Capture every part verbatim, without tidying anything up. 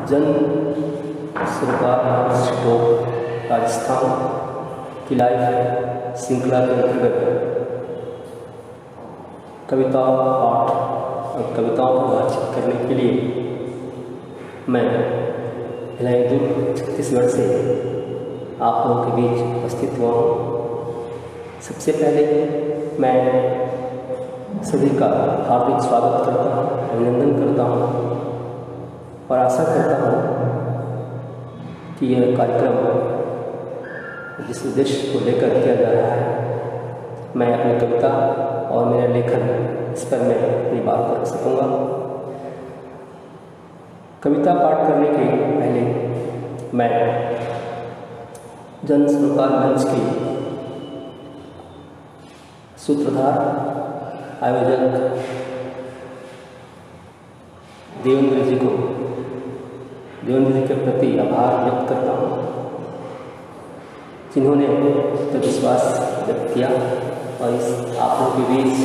जन सरकार स्टोक राजस्थान की लाइव श्रृंखला के अंतर्गत कविता पाठ और कविताओं पर बातचीत करने के लिए मैं भिलाई दुर्ग छत्तीसगढ़ से आप लोगों के बीच उपस्थित हुआ हूँ। सबसे पहले मैं सभी का हार्दिक स्वागत करता हूँ, अभिनंदन करता हूँ और आशा करता हूँ कि यह कार्यक्रम जिस उद्देश्य को लेकर किया जा रहा है, मैं अपनी कविता और मेरा लेखन इस पर मैं अपनी बात कर सकूँगा। कविता पाठ करने के पहले मैं जन सरकार मंच की सूत्रधार आयोजक देवेंद्र जी को देवेंद्र जी के प्रति आभार व्यक्त करता हूँ, जिन्होंने तो विश्वास व्यक्त किया और इस आपों के बीच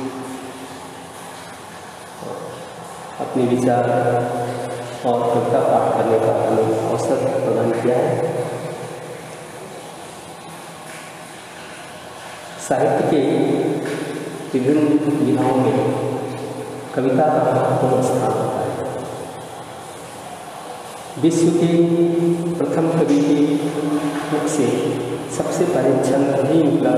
अपने विचार और कविता पाठ करने का हमें अवसर प्रदान किया है। साहित्य के विभिन्न विधाओं में कविता का महत्वपूर्ण स्थान होता है। विश्व के प्रथम कवि के मुख से सबसे पहले छंद ही निकला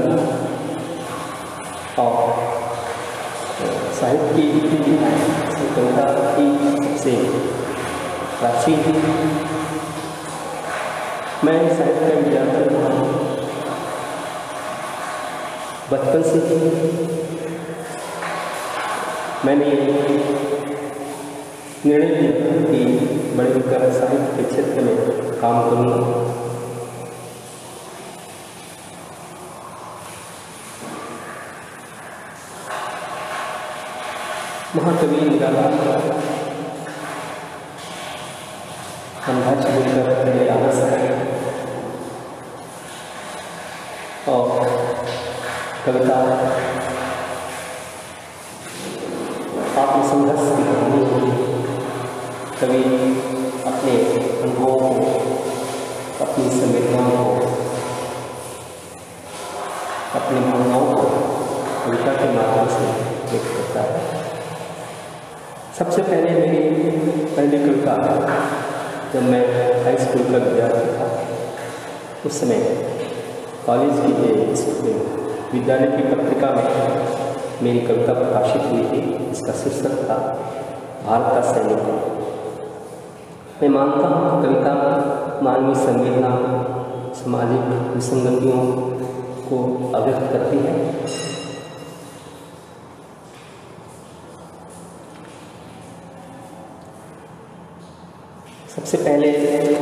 था और साहित्य की कविता की सबसे प्राचीन। मैं साहित्य का विद्यार्थी रहा हूँ। बचपन से ही मैंने निर्णय लिया कि बड़े होकर साहित्य के क्षेत्र में काम करूँगा। महाकवि निराला अंधाच बोलकर मेरे आलस है और कविता आत्मसंघर्ष की कहानी होगी। कवि अपने अनुभवों को, अपनी संवेदनाओं को, अपनी भावनाओं को कविता के माध्यम से व्यक्त करता है। सबसे पहले मेरी पहली कविता जब मैं हाई स्कूल का विद्यार्थी था, उस समय कॉलेज की स्कूल विद्यालय की पत्रिका में मेरी कविता प्रकाशित हुई थी। इसका शीर्षक था भारत का सैनिक। मैं मानता हूँ कविता मानवीय संवेदना, सामाजिक विसंगतियों को अभिव्यक्त करती है। सबसे पहले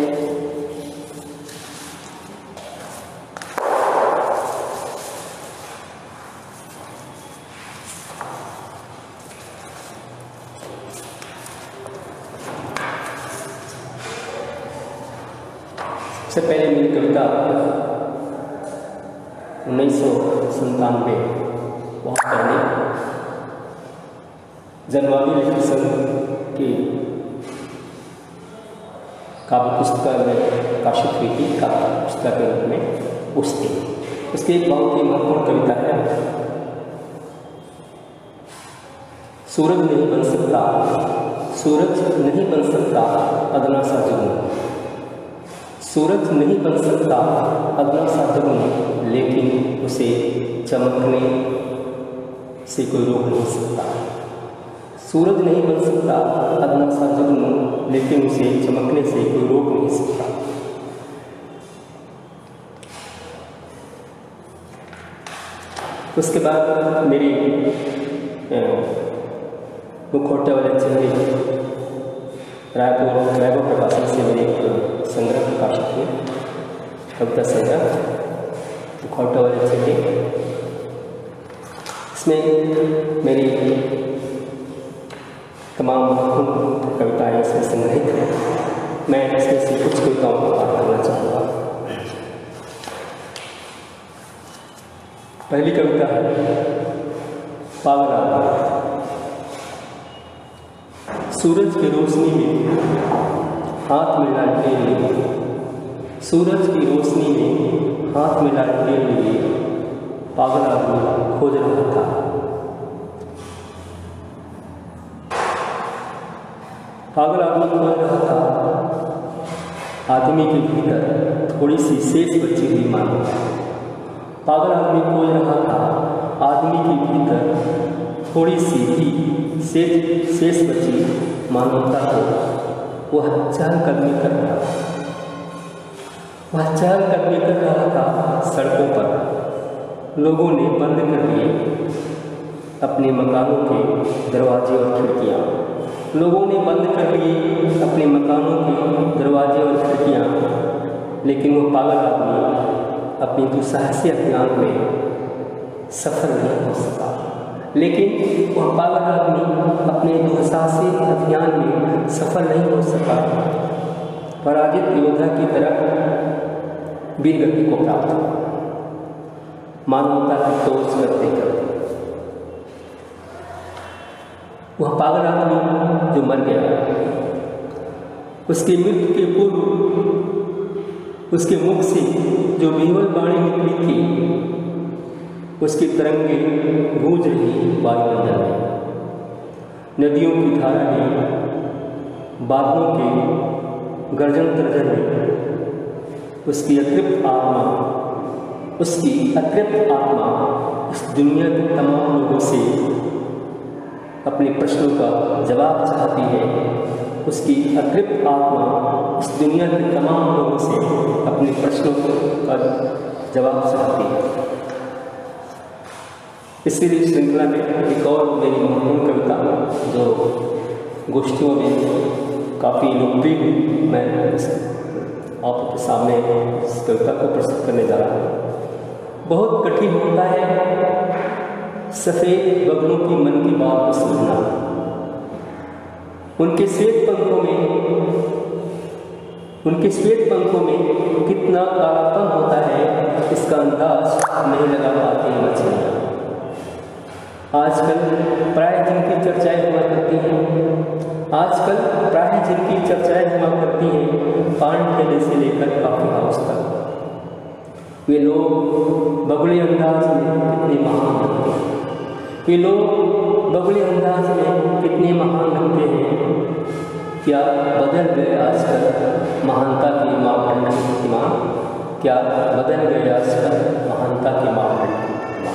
सबसे पहले मेरी कविता उन्नीस सौ संतानवे बहुत पहले जनवादी लेखक संघ की काव्य पुस्तक में प्रकाशित हुई थी, काव्य पुस्तक के रूप में उसकी उसकी एक बहुत ही महत्वपूर्ण कविता है। सूरज नहीं बन सकता, सूरज नहीं बन सकता अदना सा जुगनू, सूरज नहीं बन सकता अदना सा जुगनू, लेकिन उसे चमकने से कोई रोक नहीं सकता। सूरज नहीं बन सकता अदना सा जुगनू, लेकिन उसे चमकने से कोई रोक नहीं सकता। उसके बाद मेरी मुखौटे वाले चेहरे रायपुर रायपुर प्रकाशन से मेरे एक संग्रह प्रकाशित हुए, कविता संग्रह मुखौटे वाले चेहरे। इसमें मेरी तमाम महत्वपूर्ण कविताएँ इसमें संग्रहित हैं। मैं इसमें से कुछ कविताओं को पाठ करना चाहूँगा। पहली कविता है पागल। सूरज की रोशनी में हाथ में लालटेन लिए, सूरज की रोशनी में हाथ में लालटेन लिए पागल आदमी खोज रहा था। पागल आदमी खोज रहा था आदमी के भीतर थोड़ी सी शेष बची हुई मानवता। पागल आदमी खोज रहा था आदमी के भीतर थोड़ी सी ही शेष शेष बची मानवता को। वह चहलकदमी कर रहा था वह चहलकदमी कर रहा था सड़कों पर। लोगों ने बंद कर दिए अपने मकानों के दरवाजे और खिड़कियाँ। लोगों ने बंद कर दिए अपने मकानों के दरवाजे और खिड़कियाँ, लेकिन वो पागल आदमी अपनी दुस्साहसी अभियान में सफल नहीं हो सका। लेकिन वह पागल आदमी अपने दुस्साहसी अभियान में सफल नहीं हो सका। पराजित योद्धा की तरह वीर गति को प्राप्त हुआ, मानवता की तोड़ करते करते। वह पागल आदमी जो मर गया, उसकी मृत्यु के पूर्व उसके मुख से जो विह्वल वाणी निकली थी, उसकी तरंगे गूंज रही वायुमंडल में। नदियों की धारा ने, बादलों के गर्जन तर्जन में उसकी अतृप्त आत्मा उसकी अतृप्त आत्मा इस दुनिया के तमाम लोगों से अपने प्रश्नों का जवाब चाहती है। उसकी अतृप्त आत्मा इस दुनिया के तमाम लोगों से अपने प्रश्नों का जवाब चाहती है। इसीलिए श्रृंखला में एक और मेरी महत्वपूर्ण कविता जो गोष्ठियों में काफ़ी लोकप्रिय हुई, मैं आपके सामने इस कविता को प्रस्तुत करने जा रहा हूँ। बहुत कठिन होता है सफ़ेद बगलों की मन की बात को समझना। उनके श्वेत पंखों में उनके श्वेत पंखों में कितना कालापन होता है, इसका अंदाज नहीं लगा पाते हैं मछलियाँ। आजकल प्राय जिनकी चर्चाएं हुआ करती हैं आजकल प्राय जिनकी चर्चाएं हुआ करती हैं पान ठेले से लेकर कॉफी हाउस तक, वे लोग बगुले अंदाज में कितने महान लगते हैं। वे लोग बगुले अंदाज में कितने महान लगते हैं। क्या बदल गए आजकल महानता के मापदंड की प्रतिमा? क्या बदल गए आजकल महानता के मापदंड की प्रतिमा?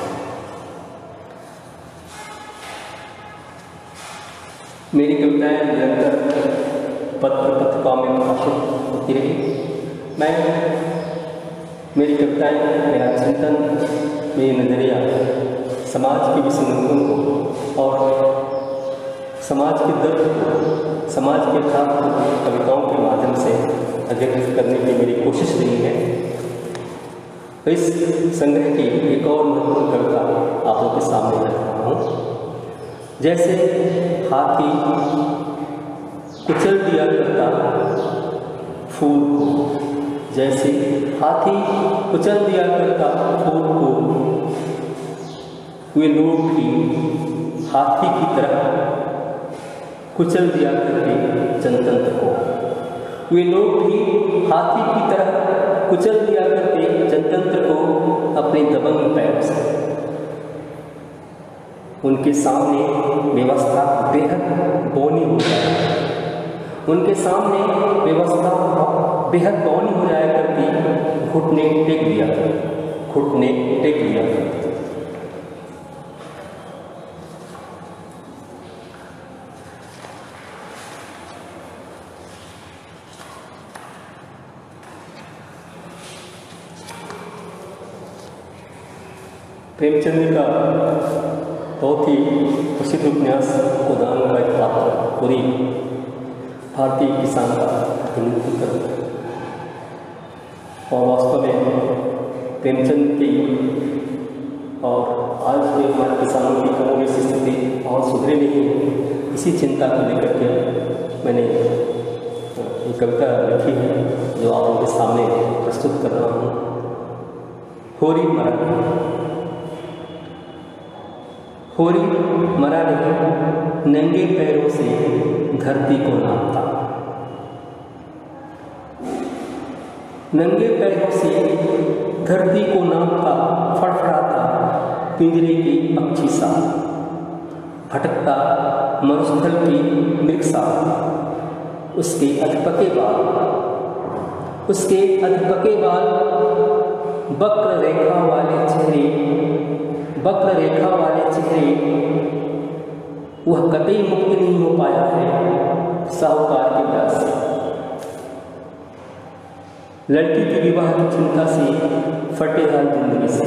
मेरी कविताएं निरंतर पत्र पत्रिकाओं में प्रकाशित होती रही। मैं मेरी कविताएं, मेरा चिंतन, मेरी नज़रिया समाज के विसंगतियों को और समाज के दर्द को, समाज के यथार्थ को कविताओं के माध्यम से अभिव्यक्त करने की मेरी कोशिश रही है। इस संग्रह की एक और महत्वपूर्ण कविता आप लोगों के सामने रख रहा हूँ। जैसे हाथी कुचल दिया करता फूल को, जैसे हाथी कुचल दिया करता फूल को, वे लोग भी हाथी की तरह कुचल दिया करते जनतंत्र को। वे लोग भी हाथी की तरह कुचल दिया करते जनतंत्र को अपने दबंग पैरों से। उनके सामने व्यवस्था बेहद बौनी हो जाए उनके सामने व्यवस्था बेहद बौनी हो जाया करती, घुटने टेक दिया घुटने टेक दिया करती। प्रेमचंद का बहुत ही प्रसिद्ध उपन्यास गोदान का एक पात्र पूरी भारतीय किसान का प्रतिनिधित्व करता है। और वास्तव में प्रेमचंद की और आज के हमारे किसानों की कमोबेश स्थिति और सुधरे नहीं है। इसी चिंता को लेकर के मैंने एक कविता लिखी है जो आप लोगों के सामने प्रस्तुत कर रहा हूँ। होरी मरा होरी मरा नहीं, नंगे पैरों से धरती को नापता। नंगे पैरों से धरती को नापता फड़फड़ाता पिंजरे की पक्षी सा, भटकता मरुस्थल की मृग सा। उसके अधपके बाल उसके अधपके बाल वक्र रेखा वाले चेहरे वक्र रेखा वाले चेहरे वह कतई मुक्त नहीं हो पाया है साहूकार के प्यार से। लड़की के विवाह की चिंता से फटे हाल जिंदगी से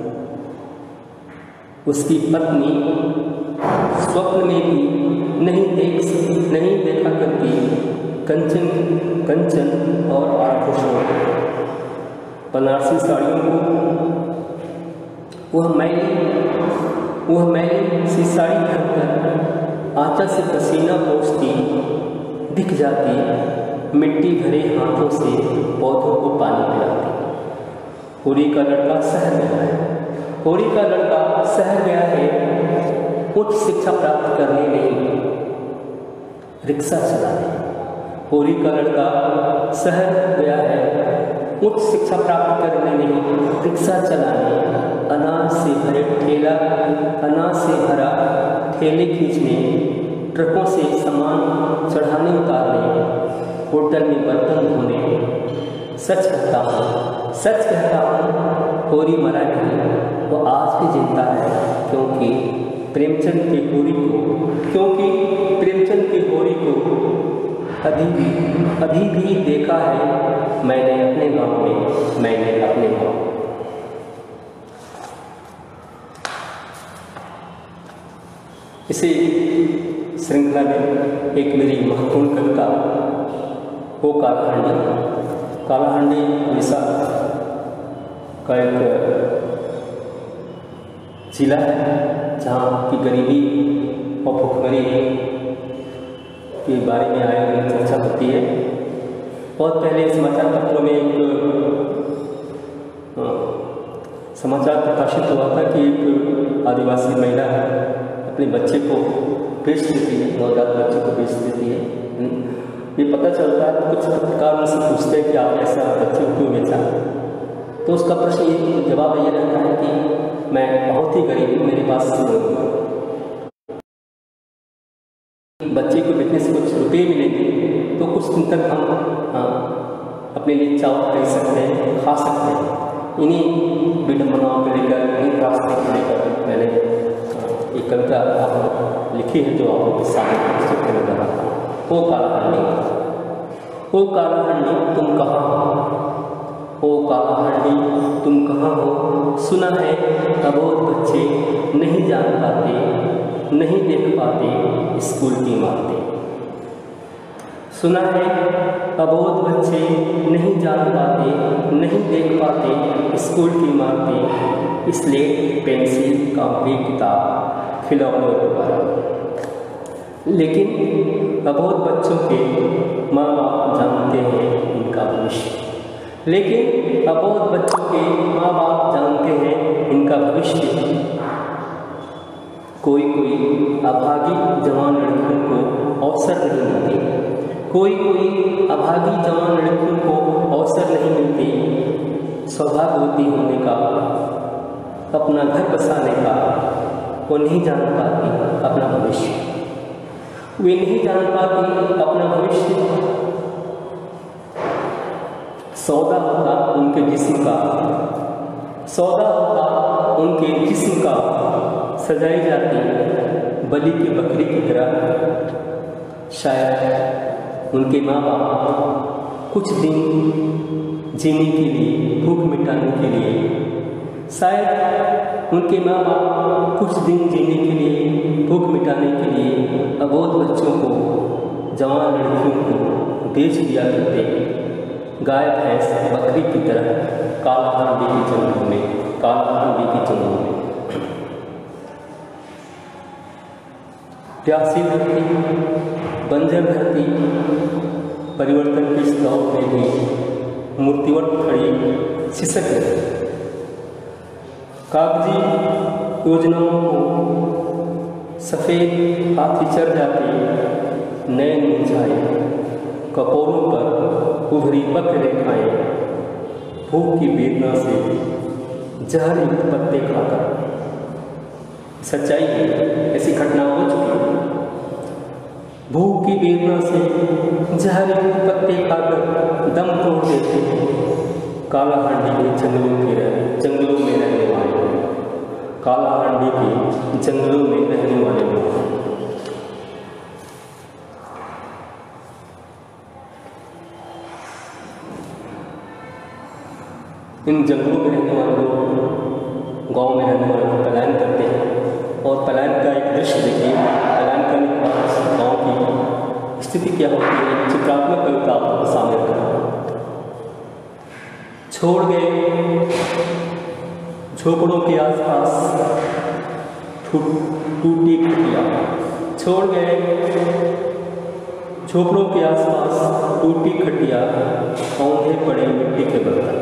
उसकी पत्नी स्वप्न में भी नहीं देख नहीं देखा करती कंचन कंचन और आभूषणों बनारसी साड़ियों को। वह मैली वह मैली सी साड़ी पहनकर आंचल से पसीना पोंछती दिख जाती, मिट्टी भरे हाथों से पौधों को पानी पिलाती। होरी का लड़का शहर गया है होरी का लड़का शहर गया है उच्च शिक्षा प्राप्त करने नहीं, रिक्शा चलाने। होरी का लड़का शहर गया है उच्च शिक्षा प्राप्त करने नहीं, रिक्शा चलाने। अनाज से भरे ठेला अनाज से भरा ठेले खींचने, ट्रकों से सामान चढ़ाने उतारने, होटल में बर्तन धोने। सच कहता हूँ सच कहता हूँ होरी मरा नहीं, वो आज भी जिंदा है, क्योंकि प्रेमचंद की होरी को क्योंकि प्रेमचंद की होरी को अभी भी अभी भी देखा है मैंने अपने गांव में मैंने अपने गांव। इसी श्रृंखला में एक मेरी महत्वपूर्ण कविता वो कालाहांडी कालाहांडी उड़ीसा का एक जिला है जहाँ की गरीबी और भुखमरी के बारे में आए हुए चर्चा होती है। बहुत पहले समाचार पत्रों में एक समाचार प्रकाशित हुआ था कि एक आदिवासी महिला अपने बच्चे को बेच देती है, नवजात बच्चे को बेच देती है। ये पता चलता है तो कुछ पत्रकार उनसे पूछते हैं कि आप ऐसा बच्चे को क्यों बेचा, तो उसका प्रश्न ये जवाब ये रहता है कि मैं बहुत ही गरीब हूँ, मेरे पास बच्चे को बेचने से कुछ रुपये मिलेंगे तो कुछ दिन तक हम हाँ, अपने लिए चावल खरीद सकते हैं, खा सकते हैं। इन्हीं विडम्बनाओं को लेकर इन्हीं रास्ते को लेकर मैंने एक कविता आप लिखी है जो आपको सामने नजर आता है। ओ कालाहांडी ओ कालाहांडी तुम कहाँ हो, ओ कालाहांडी तुम कहाँ हो। सुना है अबोध बच्चे नहीं जान पाते नहीं देख पाते स्कूल की इमारतें। सुना है अबोध बच्चे नहीं जान पाते नहीं देख पाते स्कूल की इमारतें, स्लेट पेंसिल कॉपी किताब खिलौने दोबारा। लेकिन अबोध बच्चों के माँ बाप जानते हैं इनका भविष्य लेकिन अबोध बच्चों के माँ बाप जानते हैं इनका भविष्य। कोई कोई अभागी जवान लड़कियों को अवसर नहीं मिलते कोई कोई अभागी जवान लड़कियों को अवसर नहीं मिलते सौभाग्यवती होने का, अपना घर बसाने का। वो नहीं जान पाती अपना भविष्य वे नहीं जान पाती अपना भविष्य। सौदा होता उनके जिस्म का सौदा होता उनके जिस्म का सजाई जाती बलि की बकरी की तरह। शायद उनके माँ बाप कुछ दिन जीने के लिए भूख मिटाने के लिए शायद उनके माँ बाप कुछ दिन जीने के लिए भूख मिटाने के लिए अबोध बच्चों को जवान लड़कियों को बेच दिया करते गाय भैंस बकरी की तरह कालाहांडी की जंगलों में कालाहांडी की जंगलों में। प्यासी धरती बंजर धरती परिवर्तन के इस दौर में भी मूर्तिवत खड़ी सिसक रही। कागजी योजनाओं को सफ़ेद हाथी चढ़ जाते नए मुरझाए कपोरों पर उभरी वक्र रेखाएं भूख की वेदना से जहर युक्त पत्ते खाकर, सच्चाई है, ऐसी घटना हो चुकी है। भूख की वेदना से जहर युक्त पत्ते खाकर दम तोड़ देते हैं काला हांडी के जंगलों के रह जंगलों में रहने वाले काला हांडी के जंगलों में रहने वाले लोग। इन जंगलों में रहने वाले लोग गांव में रहने वाले लोग पलायन करते हैं और पलायन का एक दृश्य देखिए। पलायन करने के बाद गाँव की स्थिति क्या होती है, चित्रात्मक कविता आपको सामने रखा। छोड़ गए झोपड़ों के आसपास टूटी खटिया, छोड़ गए झोपड़ों के आसपास टूटी खटिया, औंधे पड़े मिट्टी के बर्तन,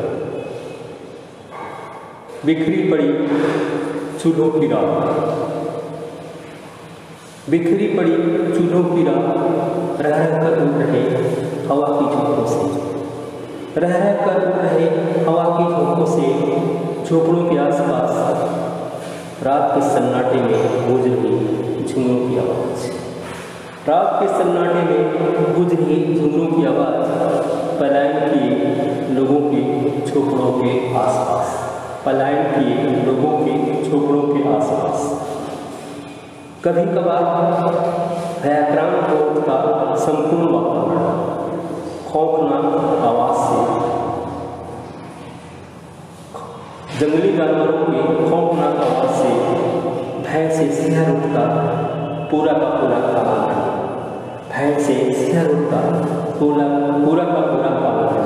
बिखरी पड़ी चूल्हों की राख, बिखरी पड़ी चूल्हों की राख, रह रह कर उड़ रहे हवा की झोंकों से, रह रह कर उड़ रहे हवा की झोंकों से, झोपड़ों के आसपास रात के सन्नाटे में गूंज रही झुमरों की आवाज़, रात के सन्नाटे में गूंज रही झुमरों की आवाज़, पलायन किए लोगों के झोपड़ों के आसपास, पलायन किए लोगों के झोपड़ों के आसपास। कभी कभार भयाक्रांत होठ का संपूर्ण वातावरण खौफनाक आवाज से, जंगली जानवरों के खौफनाक आवाज से भय से सिहर उठता पूरा का पूरा काला, भय से सिहर उठता पूरा पूरा का पूरा काला।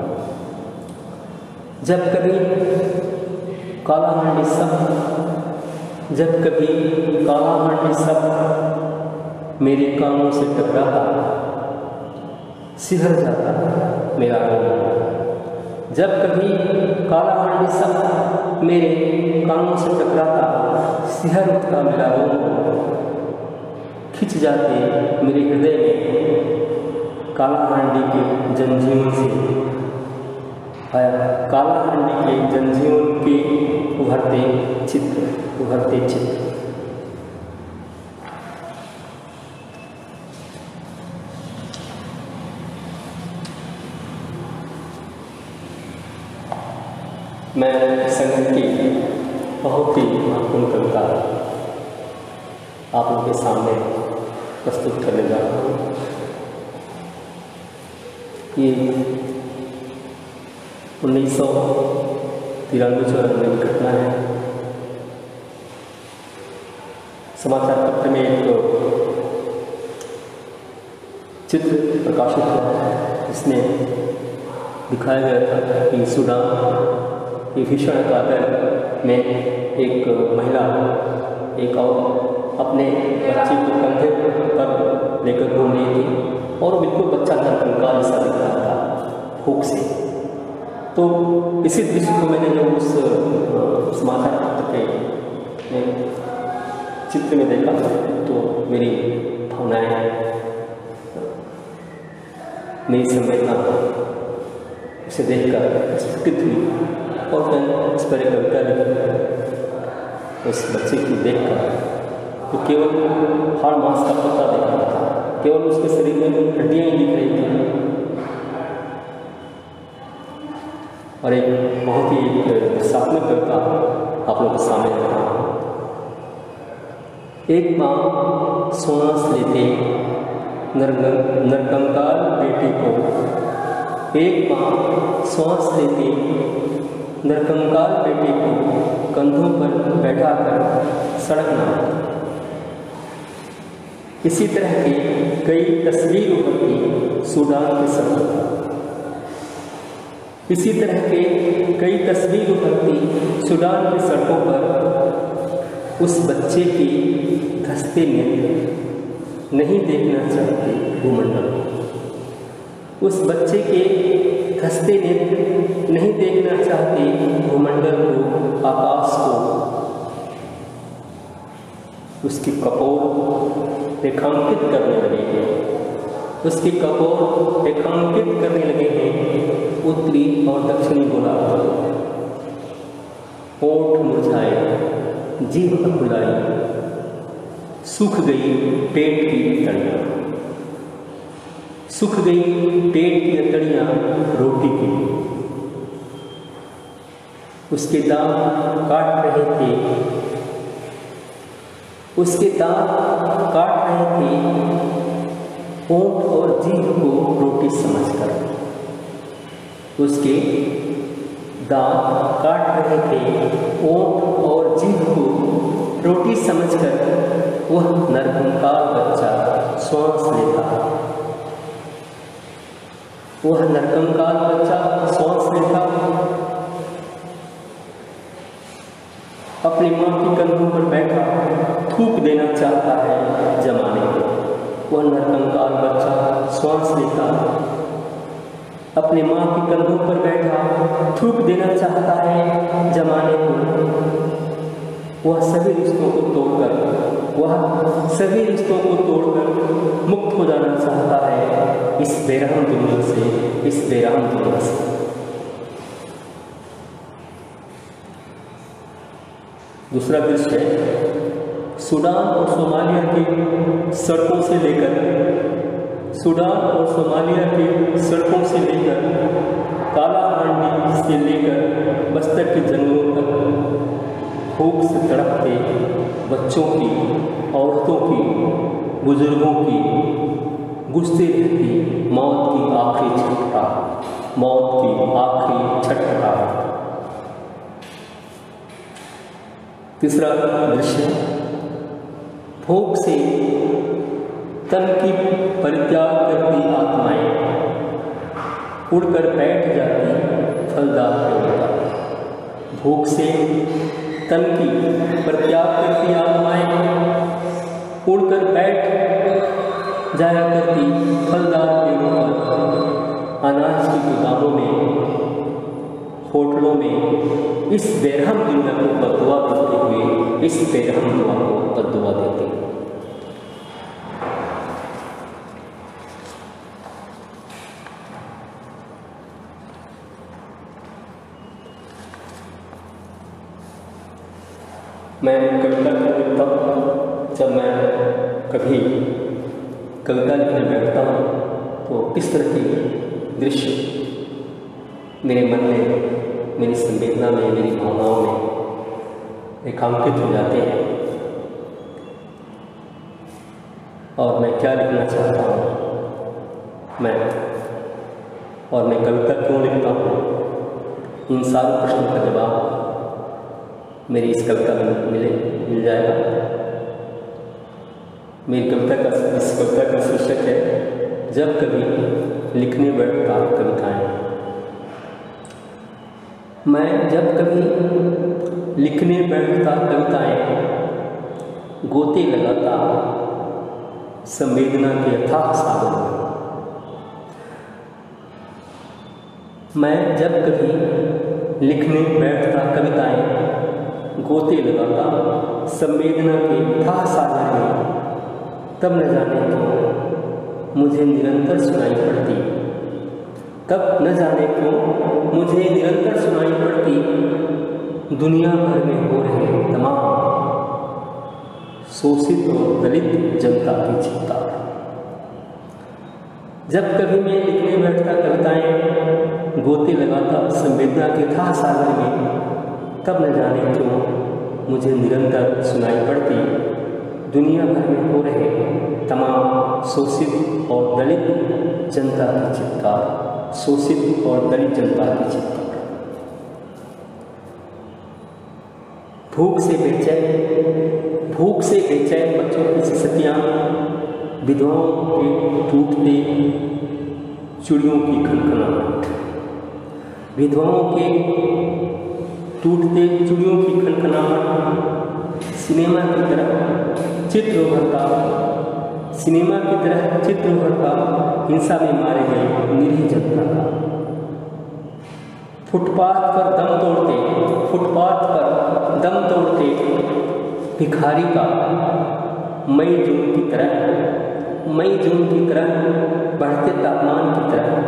जब कभी काला हांडी सब जब कभी काला हांडी सब मेरे कानों से टकराता, सिहर जाता मेरा रोम। जब कभी काला हांडी सब मेरे कानों से टकराता, सिहर उठता मेरा रोम, खिंच जाते मेरे हृदय में काला हांडी के जनजीवन से, काला हांडी के जनजीवन के उभरते चित्र उभरते चित्र। मैं संगीत की बहुत ही महत्वपूर्ण कविता आप लोगों के सामने प्रस्तुत करने जा रहा हूँ। ये उन्नीस सौ तिरानवे चौरानवे की घटना है। समाचार पत्र में एक चित्र प्रकाशित हुआ है, जिसमें दिखाया गया था कि सूडान की भीषण कातर में एक महिला एक और अपने बच्चे को कंधे पर लेकर घूम रही थी और बिल्कुल बच्चा कंकाल जैसा दिख रहा था भूख से। तो इसी दृश्य को मैंने जब उस समाचार पत्र के चित्र में देखा तो मेरी भावनाएं, मेरी संवेदना उसे देखकर स्फुटित हुई और मैं इस पर एक कविता लिखी। उस बच्चे की देखकर तो केवल हाड़ मांस का पत्ता देख रहा था, केवल उसके शरीर में हड्डियाँ ही दिख रही थी और एक बहुत ही दर्शात्मक कविता आप लोगों के सामने रख रहा हूँ। एक माँ सांस लेते नरकंकाल बेटे को, एक माँ सांस लेते नरकंकाल बेटे को कंधों पर बैठाकर सड़क नापती। इसी तरह की कई तस्वीर उभरती सूडान के सड़कों पर, इसी तरह के कई तस्वीर उभरती सूडान की सड़कों पर। उस बच्चे की धंसते नेत्र नहीं देखना चाहते भूमंडल को, उस बच्चे के धंसते नेत्र नहीं देखना चाहते भूमंडल को, आकाश को। उसकी कपोल रेखांकित करने लगे हैं, उसकी कपोल रेखांकित करने लगे हैं उत्तरी और दक्षिणी गोलार्ध। जीभ फुलाई, सूख गई पेट की तड़ियाँ, सूख गई पेट की तड़ियाँ रोटी की। उसके दांत काट रहे थे, उसके दांत काट रहे थे होंठ और जीभ को रोटी समझकर। उसके दांत काट रहे थे होंठ और जीभ को रोटी समझकर वह नरकंकाल बच्चा श्वास लेता, वह नरकंकाल बच्चा श्वास लेता, अपनी माँ की कंधों पर बैठा थूक देना चाहता है जमाने को। वह नरकंकाल बच्चा श्वास लेता, अपनी माँ की कंधों पर बैठा थूक देना चाहता है जमाने को। वह सभी रिश्तों को तोड़कर वह सभी रिश्तों को तोड़कर मुक्त हो जाना चाहता है इस बेरहम दुनिया से, इस बेरहम दुनिया से। दूसरा दृश्य है सूडान और सोमालिया की सड़कों से लेकर सूडान और सोमालिया की सड़कों से लेकर काला हांडी से लेकर बस्तर के जंगलों तक भूख से तड़पते बच्चों की, औरतों की, बुजुर्गों की गुजरती रहती मौत की आखिरी छटपटाहट, मौत की आखिरी छटपटाहट। तीसरा दृश्य भूख से तन की परित्याग करती आत्माएं उड़कर बैठ जाती फलदार पेड़ों पर। भूख से तन की परित्याग करती आत्माएं उड़कर बैठ जाया करती फलदार पेड़ों पर। अनाज की गोदामों में, होटलों में इस बेरहम दुनिया को बददुआ देते हुए, इस बेरहम दुनिया को बददुआ देते। मैं कविता लिखता हूँ, जब मैं कभी कविता लिखने बैठता हूँ तो किस तरह के दृश्य मेरे मन में, मेरी संवेदना में, मेरी भावनाओं में रेखांकित हो जाते हैं और मैं क्या लिखना चाहता हूँ मैं और मैं कविता क्यों लिखता हूँ, इन सारे प्रश्नों का जवाब मेरी इस कविता में मिले मिल जाएगा। मेरी कविता का इस कविता का शीर्षक है जब कभी लिखने बैठता कविताएं। मैं जब कभी लिखने बैठता कविताएं, गोते लगाता संवेदना के अथाह सागर में। मैं जब कभी लिखने बैठता कविताएं, गोते लगाता संवेदना के अथाह सागर में, तब न जाने क्यों मुझे निरंतर सुनाई पड़ती, तब न जाने क्यों मुझे निरंतर सुनाई पड़ती दुनिया भर में हो रहे तमाम शोषित और दलित जनता की चिंता। जब कभी मैं लिखने बैठता कविताएं, गोते लगाता संवेदना के अथाह सागर में, तब न जाने क्यों मुझे निरंतर सुनाई पड़ती दुनिया भर में हो रहे तमाम शोषित और दलित जनता की चित्कार, शोषित और दलित जनता की चित्कार। भूख से बेचैन भूख से बेचैन बच्चों की सिसकियाँ, विधवाओं के टूटते चूड़ियों की खनखनाहट, विधवाओं के टूटते चूड़ियों की खनखनाहट, सिनेमा की तरह चित्र उभरता सिनेमा की तरह चित्र उभरता हिंसा में मारे गए निरीह जनता का। फुटपाथ पर दम तोड़ते फुटपाथ पर दम तोड़ते भिखारी का मई जून की तरह मई जून की तरह बढ़ते तापमान की तरह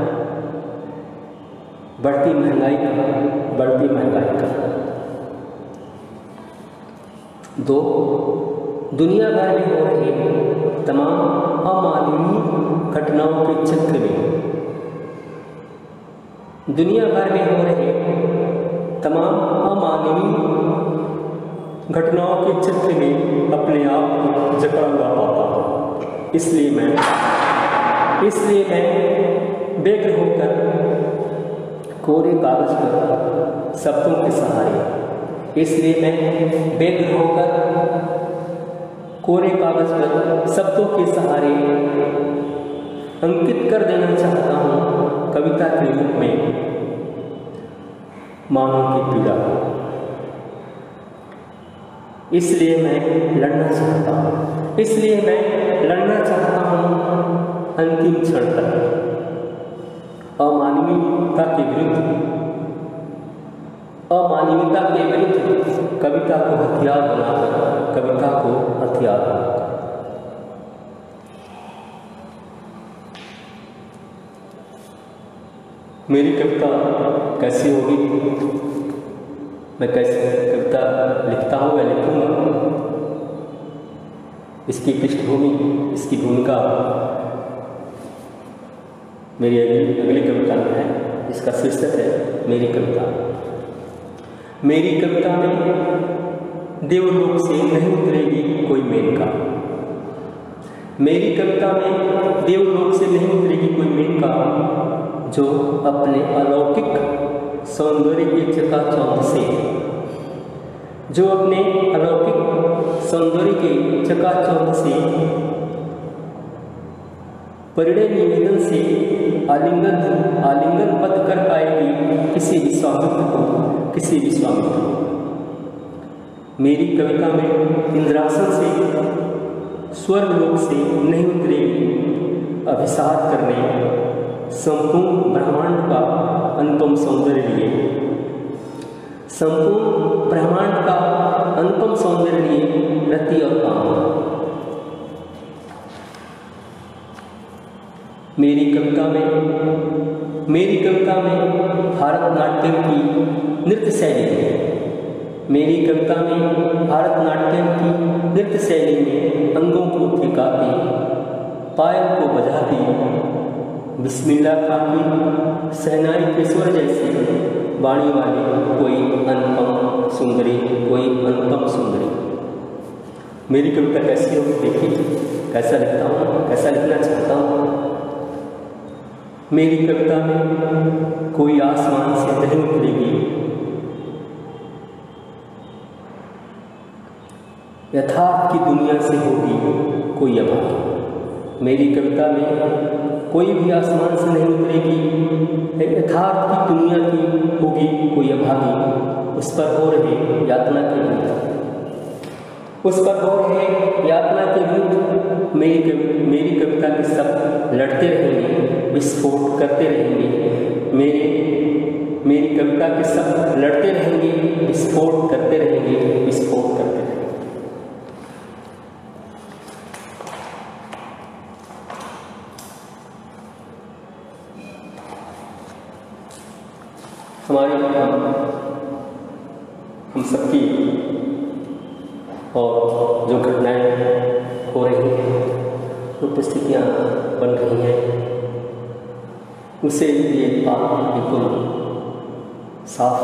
बढ़ती महंगाई का बढ़ती महंगाई का दो, दुनिया भर में हो रहे तमाम अमानवीय घटनाओं के चक्र में दुनिया भर में हो रहे तमाम अमानवीय घटनाओं के चक्र में अपने आप को जकड़ा हुआ पाता हूँ। इसलिए मैं इसलिए मैं व्यग्र होकर कोरे कागज पर शब्दों के सहारे इसलिए मैं व्यग्र होकर कोरे कागज पर शब्दों के सहारे अंकित कर देना चाहता हूँ कविता के रूप में मानव की पीड़ा को। इसलिए मैं लड़ना चाहता हूँ इसलिए मैं लड़ना चाहता हूँ अंतिम क्षण तक अमानवीयता के विरुद्ध अमानवीयता के विरुद्ध कविता को हथियार बनाकर कविता को हथियार बनाकर मेरी कविता कैसी होगी, मैं कैसे कविता लिखता हूँ या लिखूँगा, इसकी पृष्ठभूमि इसकी भूमिका मेरी अगली अगली कविता में है, जिसका शीर्षक है मेरी कविता। मेरी कविता में देवलोक से नहीं उतरेगी कोई मेनका, मेरी कविता में देवलोक से नहीं उतरेगी कोई मेनका, जो अपने अलौकिक सौंदर्य के चकाचौंध से जो अपने अलौकिक सौंदर्य के चकाचौंध से परिणय निवेदन से आलिंगन आलिंगन पद कर पाएगी किसी भी स्वामित्व को किसी भी स्वामित्व को। मेरी कविता में इंद्रासन से स्वर्गलोक से नहीं उतरेगी अभिसार करने संपूर्ण ब्रह्मांड का अनुपम सौंदर्य लिए संपूर्ण ब्रह्मांड का अनुपम सौंदर्य लिए रति और काम। मेरी कविता में मेरी कविता में भारतनाट्यम की नृत्य शैली में मेरी कविता में भारतनाट्यम की नृत्य शैली में अंगों को थिकाती पायल को बजाती बिस्मिल्लाह खां की सहनाई के स्वर जैसी वाणी वाली कोई अनुपम सुंदरी कोई अनुपम सुंदरी। मेरी कविता कैसी होगी देखिए, कैसा लिखता हूँ कैसा लिखना चाहता हूँ। मेरी कविता में कोई आसमान से नहीं उतरेगी यथार्थ की दुनिया से होगी कोई अभागी। मेरी कविता में कोई भी आसमान से नहीं उतरेगी यथार्थ की दुनिया की होगी कोई अभागी। उस पर हो रहे यातना के विरुद्ध उस पर हो रहे यातना के विरुद्ध मेरी कवि मेरी कविता के शब्द लड़ते रहेंगे विस्फोट करते रहेंगे। मेरे मेरी कविता के शब्द लड़ते रहेंगे विस्फोट करते रहेंगे विस्फोट करते रहेंगे। हमारे हम सबकी और जो घटनाएं हो रही हैं जो परिस्थितियाँ बन रही हैं उसे ये बात बिल्कुल साफ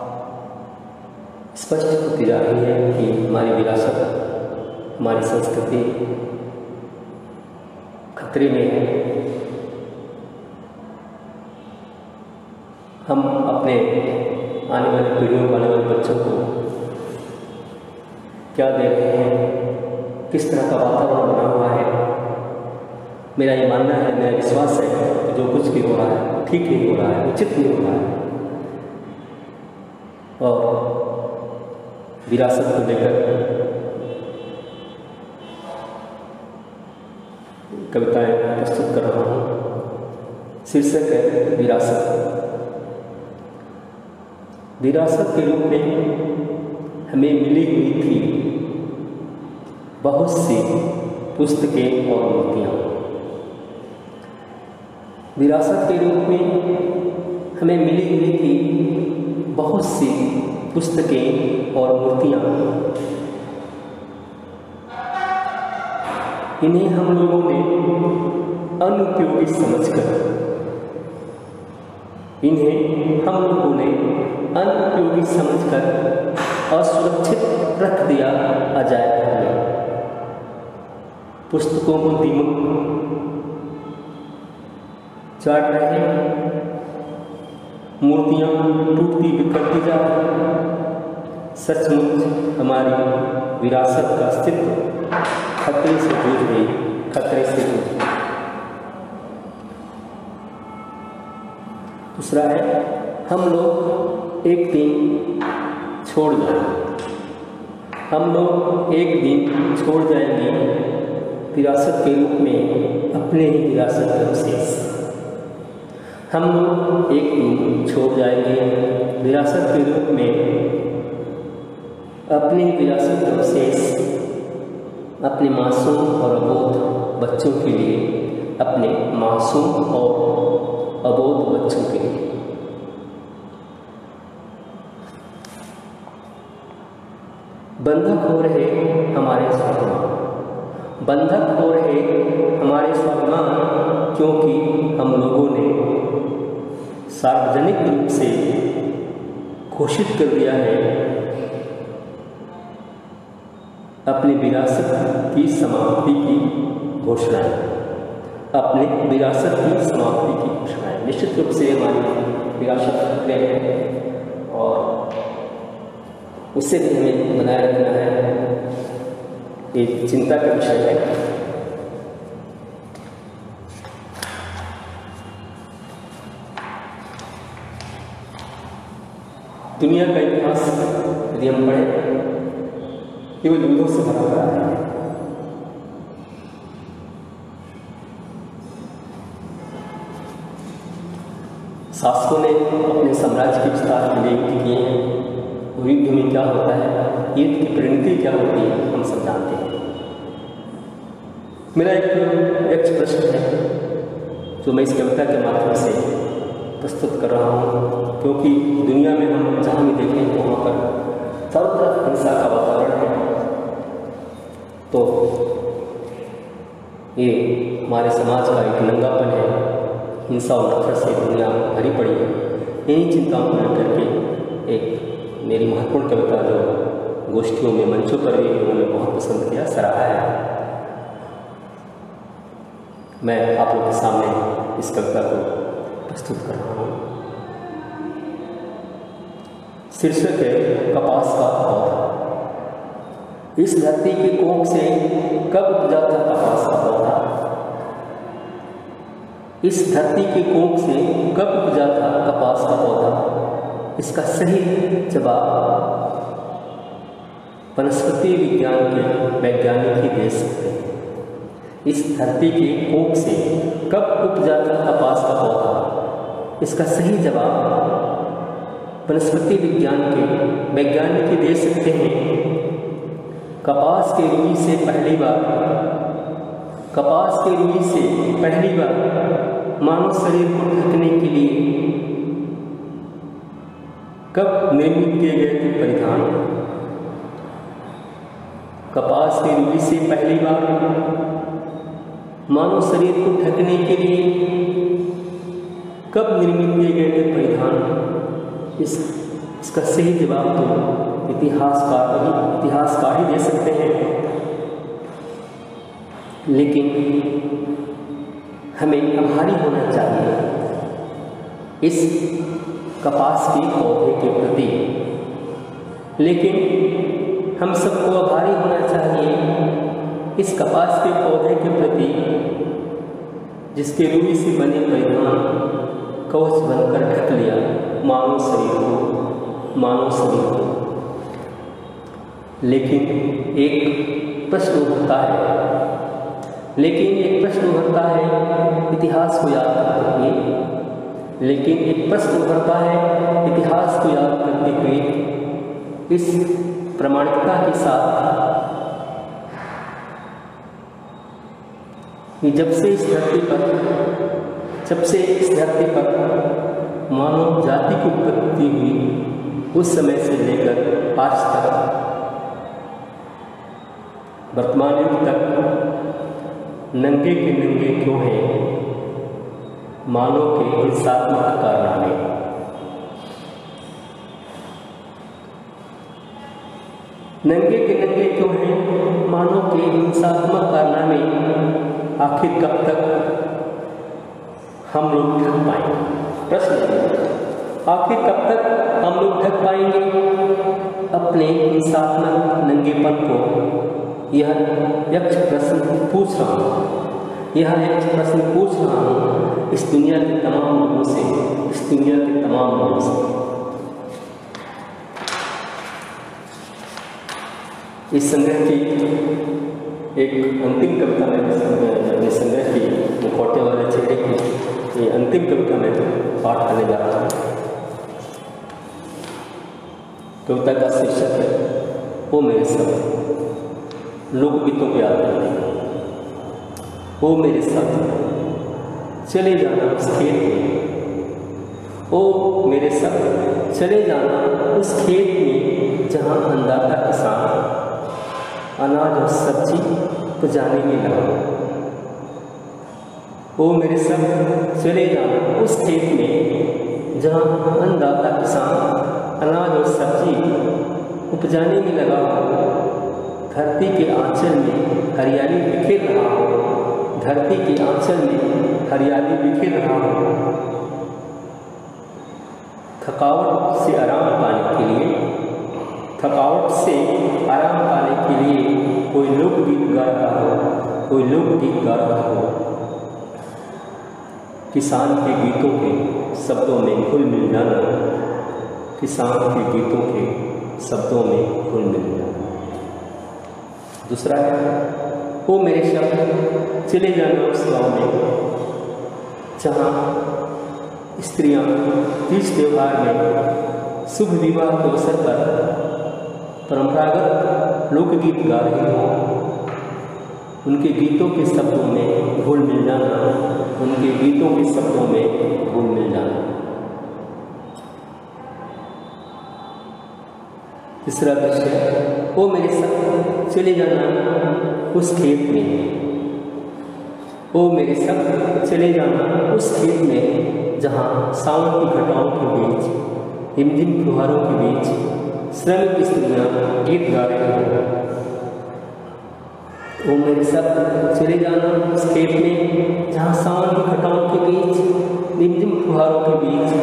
स्पष्ट होती जा रही है कि हमारी विरासत हमारी संस्कृति खतरे में है। हम अपने आने वाली पीढ़ियों को आने वाले बच्चों को क्या दे रहे हैं, किस तरह का वातावरण बना हुआ है। मेरा ये मानना है, मेरा विश्वास है कि जो कुछ भी हो रहा है ठीक नहीं हो रहा है, उचित नहीं हो रहा है। और विरासत को लेकर कविताएं प्रस्तुत कर रहा हूँ। शीर्षक है विरासत। विरासत के रूप में हमें मिली हुई थी बहुत सी पुस्तकें और मूर्तियाँ। विरासत के रूप में हमें मिली हुई थी बहुत सी पुस्तकें और मूर्तियाँ। इन्हें हम लोगों ने अनुपयोगी समझकर इन्हें हम लोगों ने अनुपयोगी समझकर असुरक्षित रख दिया अजायब घर में। पुस्तकों को दीमक चाट रहे हैं, मूर्तियां टूटती बिखरती जा रही हैं। सचमुच हमारी विरासत का अस्तित्व खतरे से जूझ रही, खतरे से जूझ रही। दूसरा है, हम लोग एक दिन छोड़ जाएंगे, हम लोग एक दिन छोड़ जाएंगे विरासत के रूप में अपने ही विरासत के अवशेष। हम लोग एक दिन छोड़ जाएंगे विरासत के रूप में अपने विरासत के अवशेष, अपने मासूम और अबोध बच्चों के लिए, अपने मासूम और अबोध बच्चों के लिए। बंधक हो रहे हमारे स्वाभिमान, बंधक हो रहे हमारे स्वाभिमान, क्योंकि हम लोगों ने सार्वजनिक रूप से घोषित कर दिया है अपनी विरासत की समाप्ति की घोषणाएं, अपने विरासत की समाप्ति की घोषणाएं। निश्चित रूप से हमारी विरासत खतरे है और उससे भी हमें बनाए रखना है, एक चिंता का विषय है। दुनिया का इतिहास यदि हम पढ़ें केवल युद्धों से भरा पड़ा है। शासकों ने अपने साम्राज्य के विस्तार के लिए युद्ध किए हैं। और युद्ध में क्या होता है, युद्ध की परिणति क्या होती है, हम सब जानते हैं। मेरा एक यक्ष प्रश्न है जो मैं इस कविता के माध्यम से प्रस्तुत कर रहा हूँ, क्योंकि दुनिया में हम जहाँ भी देखें वहाँ पर चारों तरफ हिंसा का वातावरण है। तो ये हमारे समाज का एक नंगापन है, हिंसा और नफरत से दुनिया भरी पड़ी है। इन्हीं चिंताओं को लेकर के एक मेरी महत्वपूर्ण कविता जो गोष्ठियों में, मंचों पर भी लोगों ने बहुत पसंद किया, सराहा है। मैं आप लोगों के सामने इस कविता को प्रस्तुत कर रहा हूँ। शीर्षक है कपास का पौधा। इस धरती की कोख से कब उपजा था कपास का पौधा, इस धरती के कोख से कब उपजा था कपास का पौधा। इसका सही जवाब वनस्पति विज्ञान के वैज्ञानिक ही दे सकते हैं। इस धरती के कोख से कब उपजा था कपास का पौधा, इसका सही जवाब वनस्पति विज्ञान के वैज्ञानिक ही दे सकते हैं। कपास के रुई से पहली बार कपास के रुई से पहली बार मानव शरीर को ढकने के लिए कब निर्मित किए गए थे परिधान। कपास के रुई से पहली बार मानव शरीर को ढकने के लिए कब निर्मित किए गए थे परिधान। इस इसका सही जवाब तो इतिहासकार ही इतिहासकार ही दे सकते हैं। लेकिन हमें आभारी होना चाहिए इस कपास के पौधे के प्रति, लेकिन हम सबको आभारी होना चाहिए इस कपास के पौधे के प्रति जिसके रुई से बने परिधान कवच बनकर ढक लिया मानव शरीर को मानव शरीर को। लेकिन एक प्रश्न उठता है लेकिन एक प्रश्न उभरता है इतिहास को याद करते हुए लेकिन एक प्रश्न उभरता है इतिहास को याद करते हुए इस प्रामाणिकता के साथ कि जब से इस धरती पर जब से इस धरती पर मानव जाति की उत्पत्ति हुई उस समय से लेकर आज तक वर्तमान युग तक नंगे के नंगे क्यों हैं मानव के हिंसात्मक कारनामे। नंगे के नंगे क्यों हैं मानव के हिंसात्मक कारनामे, आखिर कब तक हम लोग ढक पाएंगे। प्रश्न, आखिर कब तक हम लोग ढक पाएंगे अपने हिंसात्मक नंगेपन को। यह यक्ष प्रश्न पूछ रहा हूँ यह यक्ष प्रश्न पूछ रहा हूँ इस दुनिया के तमाम लोगों से, इस दुनिया के तमाम लोगों से। इस संग्रह की एक अंतिम कविता में अपने संग्रह की मुखौटे वाले चेहरे की ये अंतिम कविता में पाठ करने जा रहा हूँ। कविता का शीर्षक है ओ मेरे शब्द, लोकगीतों के आधार पर। ओ मेरे शब्द चले जाना उस खेत में, ओ मेरे शब्द चले जाना उस खेत में जहाँ अन्नदाता किसान अनाज और सब्जी उपजाने में लगा। ओ मेरे शब्द चले जाना उस खेत में जहाँ अन्नदाता किसान अनाज और सब्जी उपजाने में लगा हो। धरती के आंचल में हरियाली बिखेर रहा हो, धरती के आंचल में हरियाली बिखेर रहा हो। थकावट से आराम पाने के लिए थकावट से आराम पाने के लिए कोई लोकगीत गा रहा हो, कोई लोकगीत गा रहा हो। किसान के गीतों के शब्दों में घुल मिल जाना, किसान के गीतों के शब्दों में घुल मिल जाना। दूसरा है वो मेरे शब्द चले जाना उस गाँव में जहाँ स्त्रियाँ तीज त्योहार में शुभ विवाह के अवसर पर परंपरागत लोकगीत गा रही हो। उनके गीतों के शब्दों में घुल मिल जाना, उनके गीतों के शब्दों में घुल मिल जाना। तीसरा दृश्य, वो मेरे साथ चले जाना उस खेत में, वो मेरे साथ चले जाना उस खेत में जहाँ सावन की घटाओं के बीच, हिमझिम फुहारों के बीच श्रमिक स्त्रियाँ गीत गा रही हैं। वो मेरे साथ चले जाना उस खेत में जहाँ सावन की घटाओं के बीच, हिमझिम फुहारों के बीच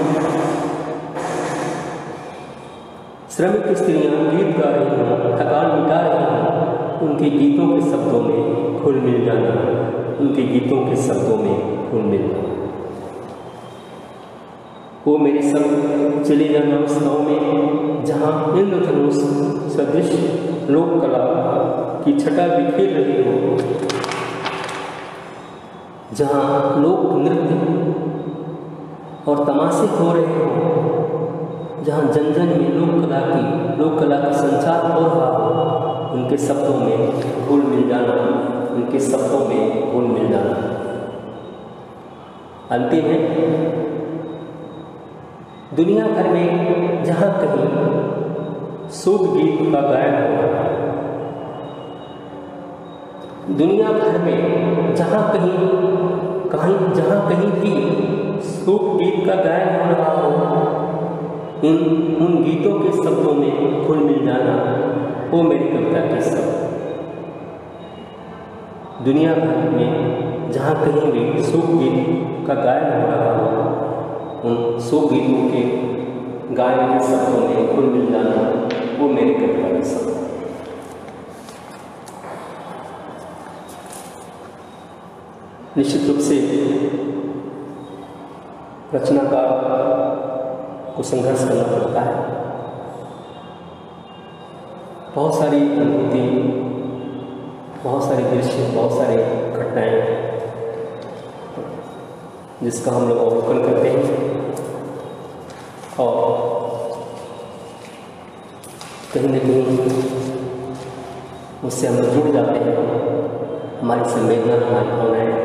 श्रमिक स्त्रियाँ गीत गा रही हैं, थकान मिटा रही हैं। उनके गीतों के शब्दों में घुल मिल जाना, उनके गीतों के शब्दों में घुल मिल जाना। वो मेरे सब चले जाना उस गाँव में जहाँ इंद्रधनुष सदृश लोक कला की छटा बिखेर रही हो, जहाँ लोक नृत्य और तमाशे हो रहे हो, जहाँ जन जन में लोक कला की लोक कला का संचार हो रहा हो। उनके शब्दों में घुल मिल जाना, उनके शब्दों में घुल मिल जाना। अंतिम है, दुनिया भर में जहाँ कहीं शुभ गीत का गायन हो रहा है, दुनिया भर में जहाँ कहीं कहीं जहाँ कहीं भी शुभ गीत का गायन हो रहा हो, इन उन गीतों के शब्दों में घुल मिल जाना, वो मेरी कविता के शब्द। दुनिया भर में जहाँ कहीं भी शुभ गीत का गायन हो रहा हो, उन शुभ गीतों के गायन के शब्दों में घुल मिल जाना, वो मेरी कविता के शब्द। निश्चित रूप से रचनाकार को संघर्ष करना पड़ता है। बहुत सारी अनुभूति, बहुत सारे दृश्य, बहुत सारी घटनाएं जिसका हम लोग अवलोकन करते हैं और कहीं न कहीं उससे हम लोग जुड़ जाते हैं। हमारी संवेदना, हमारी भावनाएं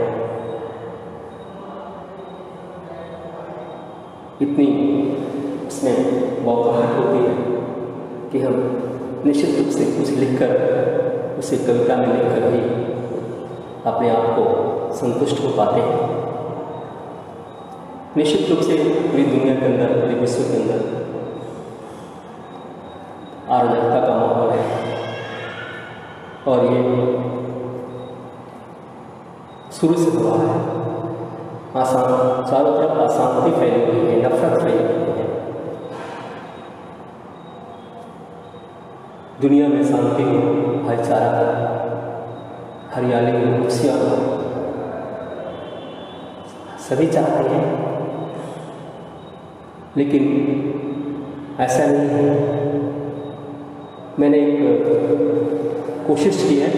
इतनी उसमें बहुत होती है कि हम निश्चित रूप से कुछ लिखकर उसे कविता में लिखकर भी अपने आप को संतुष्ट हो पाते हैं। निश्चित रूप से पूरी दुनिया के अंदर, पूरे विश्व के अंदर अराजकता का माहौल है और ये शुरू से हुआ है। आसान चारों तरफ अशांति फैली हुई है, नफरत फैली हुई है। दुनिया में शांति हो, भाईचारा हो, हरियाली हो, खुशियाँ हो, सभी चाहते हैं, लेकिन ऐसा नहीं है। मैंने एक कोशिश की है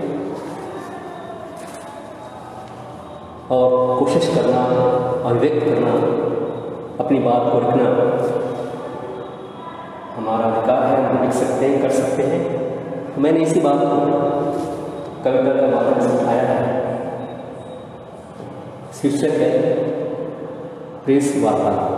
और कोशिश करना, अभिव्यक्त करना, अपनी बात को रखना हमारा अधिकार है। हम लिख सकते हैं, कर सकते हैं। तो मैंने इसी बात को कविता के माध्यम से उठाया है। शीर्षक है प्रेस वार्ता।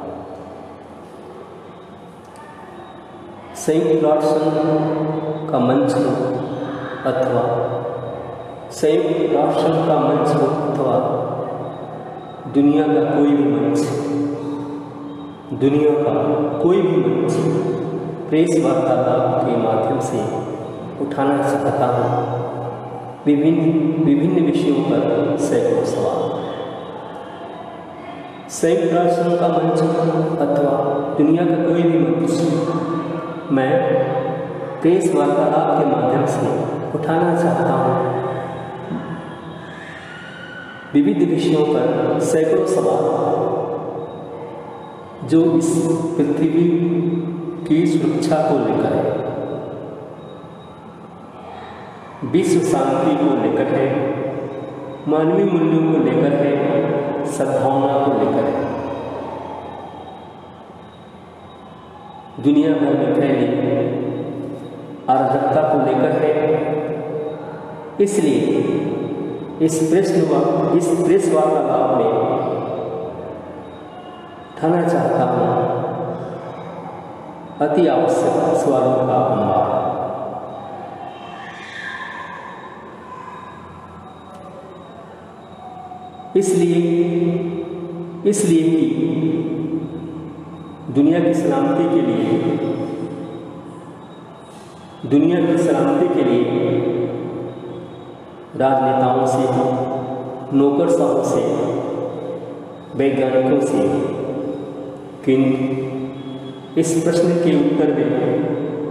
संयुक्त राष्ट्र संघ का मंच हो अथवा संयुक्त राष्ट्र संघ का मंच हो अथवा दुनिया का कोई भी मंच, दुनिया का कोई भी मंच प्रेस वार्तालाप के माध्यम से उठाना चाहता हूँ विभिन्न विभिन्न विषयों पर सैकड़ों सवाल। संयुक्त राष्ट्र संघ का मंच अथवा दुनिया का कोई भी मंच मैं प्रेस वार्तालाप के माध्यम से उठाना चाहता हूँ विविध विषयों पर सैकड़ों सवाल जो इस पृथ्वी की सुरक्षा को लेकर है, विश्व शांति को लेकर है, मानवीय मूल्यों को लेकर है, सद्भावना को लेकर है, दुनिया भर में फैली अराजकता को लेकर है। इसलिए इस प्रश्न इस प्रेस वार्तालाप में उठाना चाहता हूँ अति आवश्यक सवालों का अंबार। इसलिए इसलिए कि दुनिया की सलामती के लिए दुनिया की सलामती के लिए राजनेताओं से, नौकरशाहों से, वैज्ञानिकों से, किंतु इस प्रश्न के उत्तर में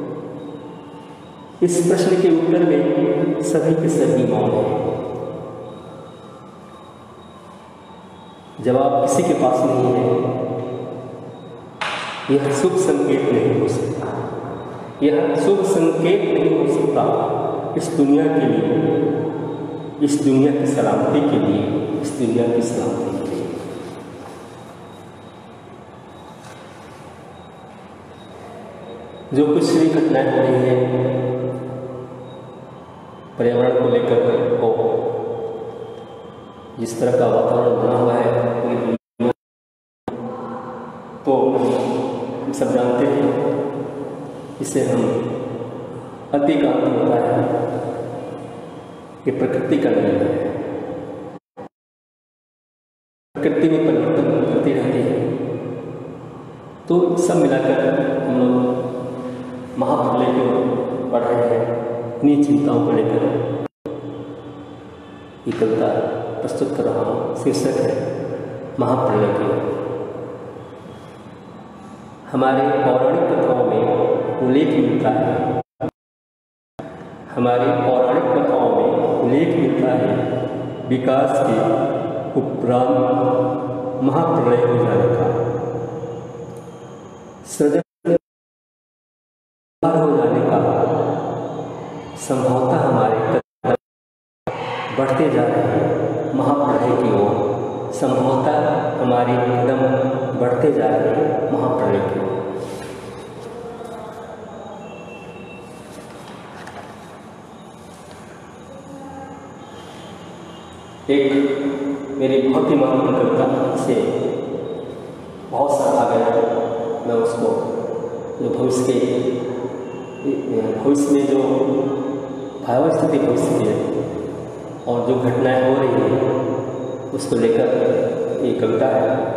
इस प्रश्न के उत्तर में सभी के सभी मौन हैं। जवाब किसी के पास नहीं है। यह शुभ संकेत नहीं हो सकता, यह शुभ संकेत नहीं हो सकता इस दुनिया के लिए, इस दुनिया की सलामती के लिए, इस दुनिया की सलामती के लिए। जो कुछ भी घटनाएं हो रही हैं पर्यावरण को लेकर हो, जिस तरह का वातावरण बना हुआ है पूरी दुनिया, तो हम सब जानते हैं इसे हम अतिक्रांति होता है, ये प्रकृति का नियम है। प्रकृति में परिवर्तन करती रहती है। तो सब मिलाकर हम लोग महाप्रलय को पढ़ रहे हैं। इन्हीं चिंताओं को लेकर ये कविता प्रस्तुत कर रहा हूँ। शीर्षक है महाप्रलय की। हमारे पौराणिक कथाओं में उल्लेख मिलता है हमारी पौराणिक कथाओं में उल्लेख मिलता है विकास के उपरांत महाप्रलय हो जाने का, सृजन हो जाने का संभवतः हमारे कदम बढ़ते जा रहे हैं। महाप्रलय की ओर संभवतः हमारे कदम बढ़ते जा रहे हैं महाप्रलय की ओर। एक मेरी बहुत ही महत्वपूर्ण कविता से बहुत सराहा गया। मैं उसको जो भविष्य के भविष्य में जो भयावह स्थिति भविष्य की है और जो घटनाएं हो रही हैं उसको लेकर ये कविता है।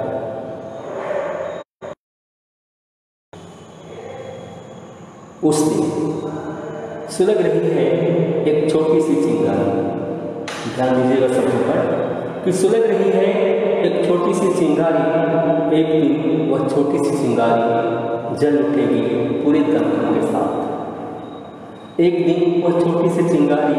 उस दिन सुलग रही है एक छोटी सी चिंगारी, ध्यान दीजिएगा शब्दों पर कि सुलग रही है एक छोटी सी चिंगारी, एक दिन वह छोटी सी चिंगारी जल उठेगी पूरे दमखम के साथ। एक दिन वह छोटी सी चिंगारी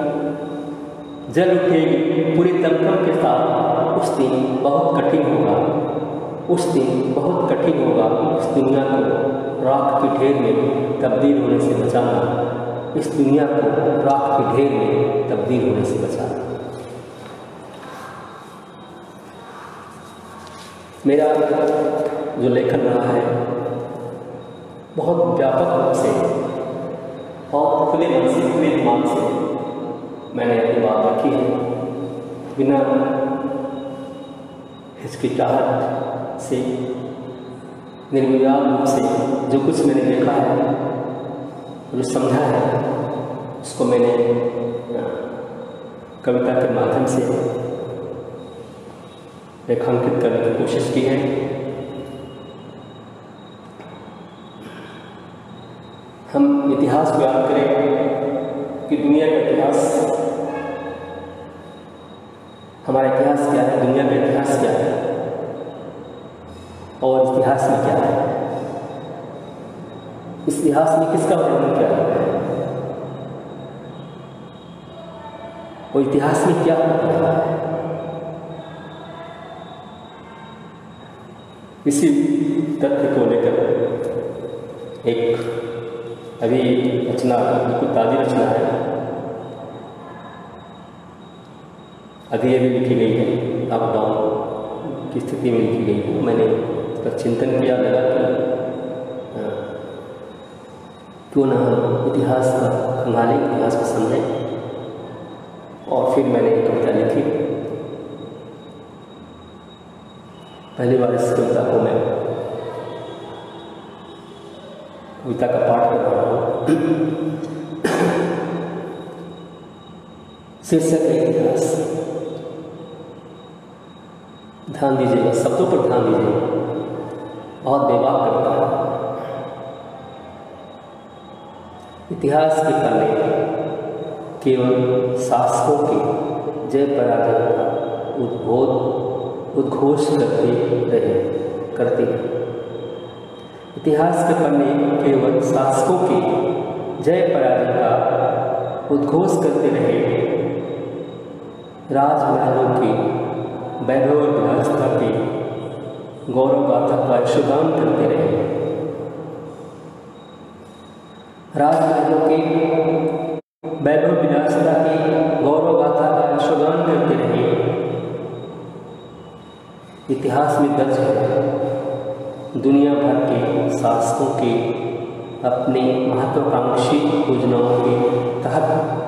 जल उठेगी पूरे दमखम के साथ। उस दिन बहुत कठिन होगा, उस दिन बहुत कठिन होगा उस दुनिया को राख की ढेर में तब्दील होने से बचाना, इस दुनिया को राख की ढेर में तब्दील होने से बचाना। मेरा जो लेखन रहा है बहुत व्यापक रूप से और खुले मन से, खुले दिमाग से मैंने अपनी बात रखी है, बिना हिचकिचाहट से, निर्विवाद रूप से। जो कुछ मैंने देखा है, जो समझा है, उसको मैंने कविता के माध्यम से रेखांकित करने की कोशिश की है। हम इतिहास को याद करें कि दुनिया का इतिहास, हमारा इतिहास क्या है, दुनिया का इतिहास क्या है और इतिहास में क्या है, इस इतिहास में किसका वर्णन क्या है, वो इतिहास में क्या होता है। इसी तथ्य को लेकर एक अभी रचना, बिल्कुल ताज़ी रचना है, अभी अभी लिखी गई है, लॉकडाउन की स्थिति में लिखी गई है। मैंने इसका चिंतन किया, लगा कि क्यों ना हम इतिहास का खंगालें, इतिहास को समझें, और फिर मैंने एक कविता लिखी। पहली बार इस कविता को मैं कविता का पाठ कर रहा हूँ। शीर्षक है इतिहास। ध्यान दीजिएगा, शब्दों पर ध्यान दीजिएगा, बहुत बेबाक करता है। इतिहास के पन्ने केवल शासकों के जय पराजय का उद्बोध उद्घोष करते रहे करते हैं। इतिहास के पन्ने केवल शासकों के जय पराजय का उद्घोष करते रहे, राजमहलों की वैभव विलासिता के गौरव गाथा का यशोगान करते रहे। राजमहलों के वैभव विलासिता की गौरव गाथा का यशोगान करते रहे। इतिहास में दर्ज है दुनिया भर के शासकों के अपने महत्वाकांक्षी योजनाओं के तहत।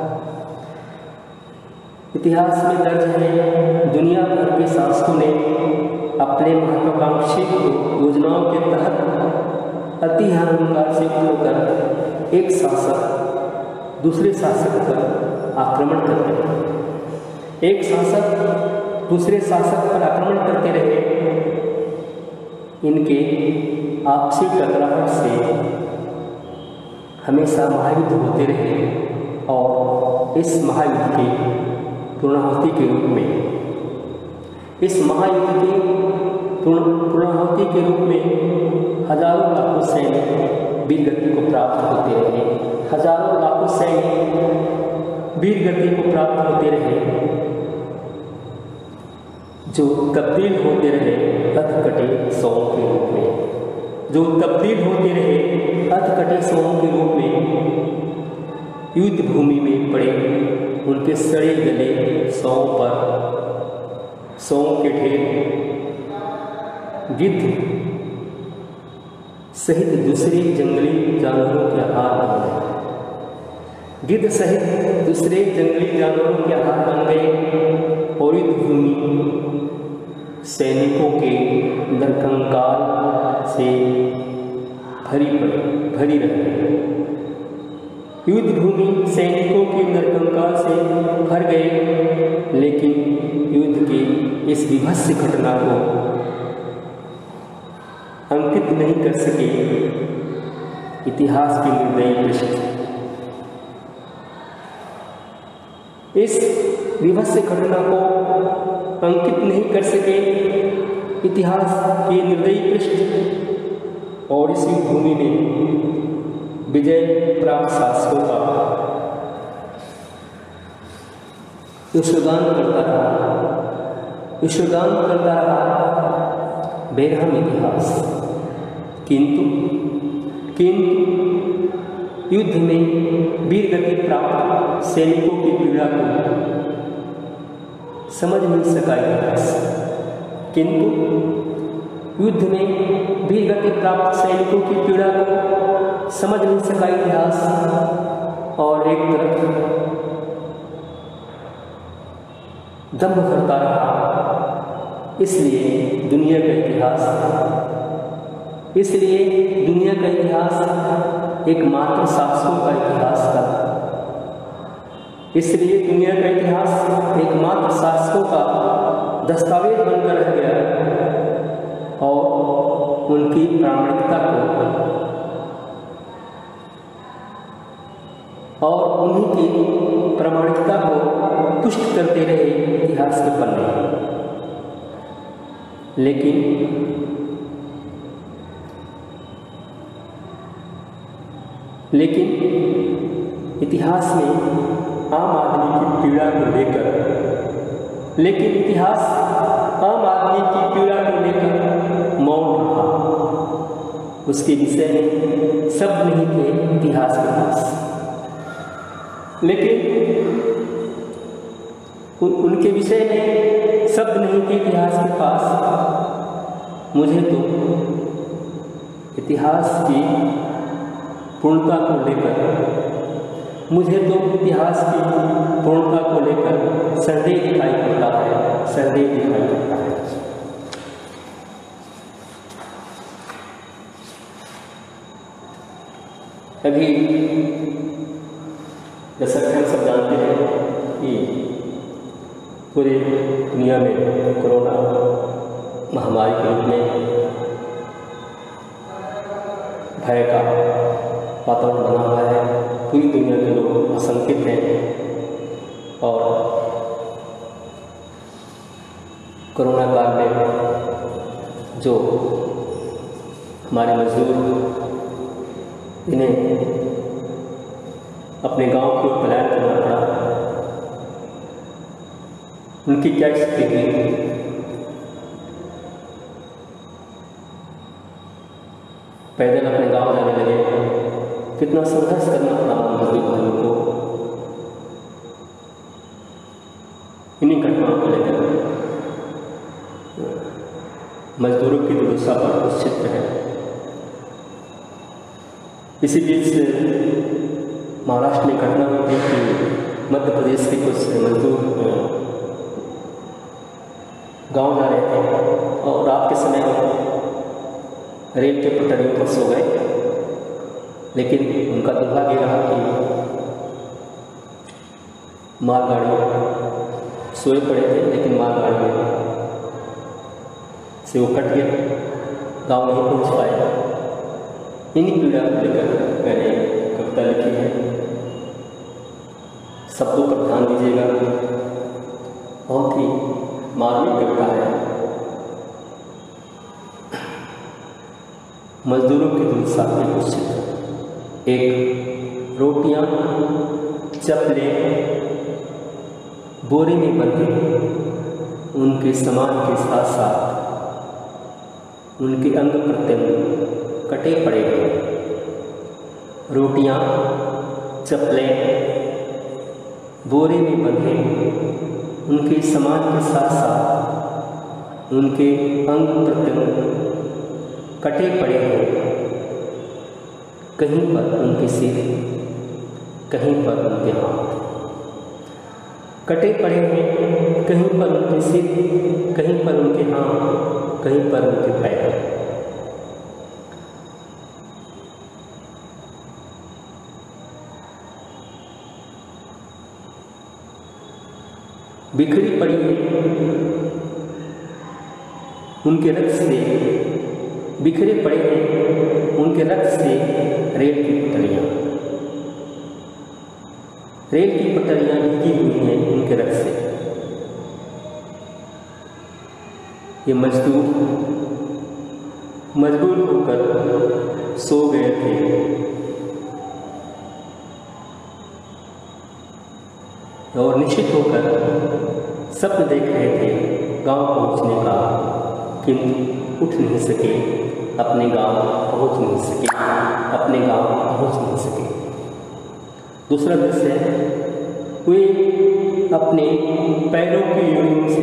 इतिहास में दर्ज है दुनिया भर के शासकों ने अपने महत्वाकांक्षी योजनाओं के तहत अति अहंकार से होकर एक शासक दूसरे शासक पर आक्रमण करते रहे। एक शासक दूसरे शासक पर आक्रमण करते रहे। इनके आपसी टकराहट से हमेशा महायुद्ध होते रहे और इस महायुद्ध की पूर्णाहुति के रूप में इस महायुद्ध की पूर्णाहुति के रूप में हजारों लाखों सैनिक वीर गति को प्राप्त होते रहे। हजारों लाखों सैनिक वीर गति को प्राप्त होते रहे, जो तब्दील होते रहे हथकटे सौं के रूप में, जो तब्दील होते रहे हथकटे सौं के रूप में। युद्ध भूमि में पड़े उनके सड़े गले सौं पर सौं के ढेर गिद्ध सहित दूसरे जंगली जानवरों के आहार बन गए। गिद्ध सहित दूसरे जंगली जानवरों के आहार बन गए और युद्ध भूमि सैनिकों के नरकंकाल से भरी भरी रही। युद्ध भूमि सैनिकों की नरकंका से भर गए, लेकिन युद्ध की इस विभत्स घटना को अंकित नहीं कर सके इतिहास के निर्दयी पृष्ठ। इस विभत्स घटना को अंकित नहीं कर सके इतिहास के निर्दयी पृष्ठ, और इसी भूमि में विजय प्राप्त शासकों का यशोगान करता रहा यशोगान करता रहा बेरहम इतिहास। किंतु किंतु युद्ध में वीर गति प्राप्त सैनिकों की पीड़ा को समझ नहीं सका इतिहास। किंतु युद्ध में वीर गति प्राप्त सैनिकों की पीड़ा को समझ नहीं सका इतिहास, और एक तरफ दम्भ भरता रहा। इसलिए दुनिया का इतिहास इसलिए दुनिया का इतिहास एकमात्र शासकों का इतिहास था। इसलिए दुनिया का इतिहास एकमात्र शासकों का दस्तावेज बनकर रह गया, और उनकी प्रामाणिकता को और उन्हीं की प्रामाणिकता को पुष्ट करते रहे इतिहास के पन्ने। लेकिन लेकिन इतिहास में आम आदमी की पीड़ा को लेकर लेकिन इतिहास आम आदमी की पीड़ा को लेकर मौन रहा। उसके विषय में शब्द नहीं थे इतिहास के पास। लेकिन उन, उनके विषय में शब्द नहीं थे इतिहास के पास। मुझे तो इतिहास की पूर्णता को लेकर मुझे तो इतिहास की पूर्णता को लेकर संदेह दिखाई पड़ता है संदेह दिखाई पड़ता है। अभी जैसा कि हम सब जानते हैं कि पूरी दुनिया में कोरोना महामारी के रूप में भय का वातावरण बना हुआ है। पूरी दुनिया के लोग आशंकित हैं, और कोरोना काल में जो हमारे मजदूर इन्हें अपने गांव की ओर पलायन करना पड़ा, उनकी क्या स्थिति हुई। पैदल अपने गांव जाने लगे, कितना संघर्ष करना पड़ा मजदूर भाइयों को इन्हीं घटनाओं को लेकर। मजदूरों की दुर्दशा पर कुछ चित्र है। इसी बीच महाराष्ट्र में घटना हुई थी कि मध्य प्रदेश के कुछ मजदूर गांव जा रहे थे और रात के समय रेल के पटरियों पर सो गए, लेकिन उनका दुर्भाग्य रहा कि मालगाड़ी सोए पड़े थे, लेकिन मालगाड़ी में से वो कट गया, गाँव नहीं पहुँच पाए। इन्हीं पीड़ा को लेकर मैंने कविता लिखी है। शब्दों पर ध्यान दीजिएगा, बहुत ही मार्मिक कविता है। मजदूरों की दुर्दशा के कुछ चित्र। एक, रोटियां चपले बोरे में बंधे उनके सामान के साथ साथ उनके अंग प्रत्यंग कटे पड़े हैं। रोटियां चपले बोरे में बंधे उनके सामान के साथ साथ उनके अंग प्रत्यंग कटे पड़े हैं। कहीं पर उनके सिर, कहीं पर उनके हाथ कटे पड़े हैं। कहीं पर उनके सिर, कहीं पर उनके हाथ, कहीं पर उनके पैर। बिखरी पड़ी है, उनके रक्त से बिखरे पड़े हैं, उनके रक्त से रेल की पटरियां रेल की पटरियां भीगी हुई हैं उनके रक्त से। ये मजदूर मजबूर होकर सो गए थे और निश्चित होकर सपन देख रहे थे गांव पहुंचने का, किंतु उठ नहीं सके, अपने गांव पहुंच नहीं सके, अपने गांव पहुंच नहीं सके। दूसरा दृश्य है, वे अपने पैरों की एड़ियों से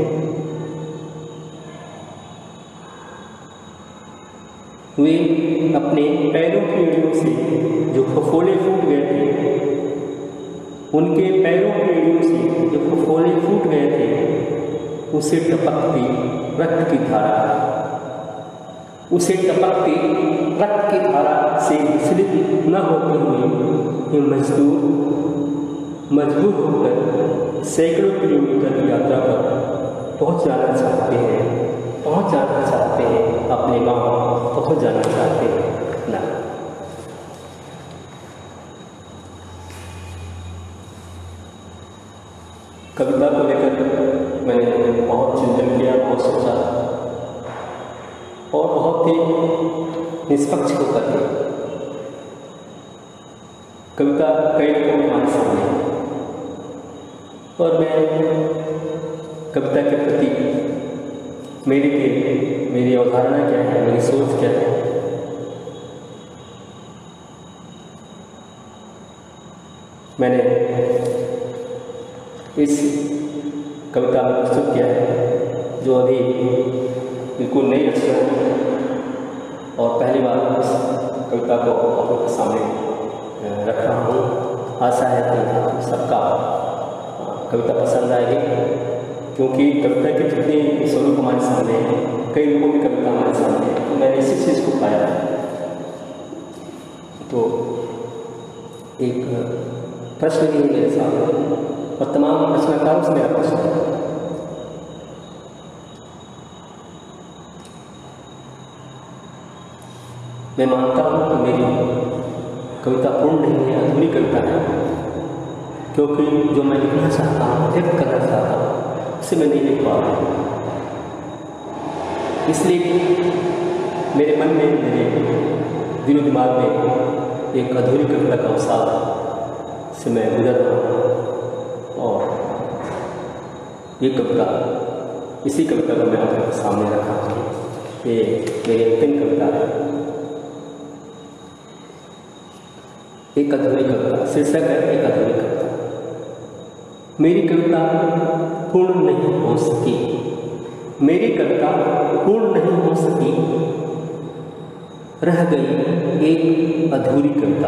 वे अपने पैरों की एड़ियों से जो फफोले फूट गए थे, उनके पैरों की एड़ियों से जो फफोले फूट गए थे, उसे टपकती रक्त की धारा उसे टपकती रक्त की धारा से विचलित न होते हुए ये मजदूर मजबूर होकर सैकड़ों किलोमीटर की यात्रा पर पहुंच जाना चाहते हैं पहुंच जाना चाहते हैं अपने गांव पहुंच जाना चाहते हैं ना। कविता को लेकर मैंने बहुत चिंतन किया, बहुत सोचा और बहुत ही निष्पक्ष होकर कविता कई लोगों के हमारे सामने है और मैं कविता के प्रति मेरी के मेरी अवधारणा क्या है, मेरी सोच क्या है, मैंने इस कविता में प्रस्तुत किया है जो अभी बिल्कुल नई रचना है और पहली बार इस कविता को आप लोगों के सामने रख रहा हूँ। आशा है कि आप सबका कविता पसंद आएगी, क्योंकि कविता के जितने स्वरूप हमारे सामने हैं, कई लोगों की कविता हमारे सामने है, तो मैंने इसी चीज़ को पाया। तो एक प्रश्न भी मेरे सामने और तमाम रचनाकारों से मेरा प्रश्न है। मैं मानता हूँ कि मेरी कविता पूर्ण नहीं है, अधूरी कविता है, क्योंकि जो मैं लिखना चाहता हूँ, व्यक्त करना चाहता हूँ, उसे मैं नहीं लिख पा रहा हूँ। इसलिए मेरे मन में, मेरे दिलो दिमाग में एक अधूरी कविता का अवसाद से मैं गुजर रहा हूँ और ये कविता, इसी कविता को मैं आपके सामने रखा हूँ। ये मेरी अंतिम कविता है, एक अधूरी कविता, शीर्षक है एक अधूरी कविता। मेरी कविता पूर्ण नहीं हो सकी, मेरी कविता पूर्ण नहीं हो सकी, रह गई एक अधूरी कविता।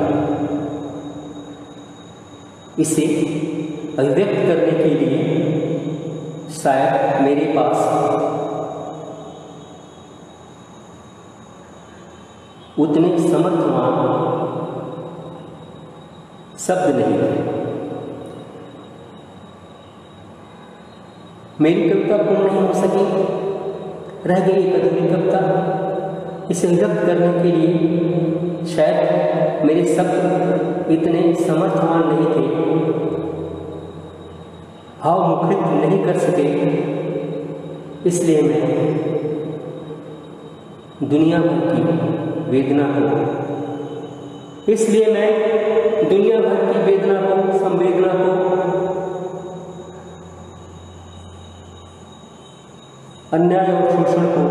इसे अभिव्यक्त करने के लिए शायद मेरे पास उतने समर्थवान शब्द नहीं थे। मेरी कविता पूर्ण नहीं हो सकी, रह गई एक अधूरी कविता। इसे व्यक्त करने के लिए शायद मेरे शब्द इतने समर्थवान नहीं थे, भाव मुखरित नहीं कर सके। इसलिए मैं दुनिया भर की वेदना को इसलिए मैं दुनिया भर की वेदना को, संवेदना को, अन्याय और शोषण को,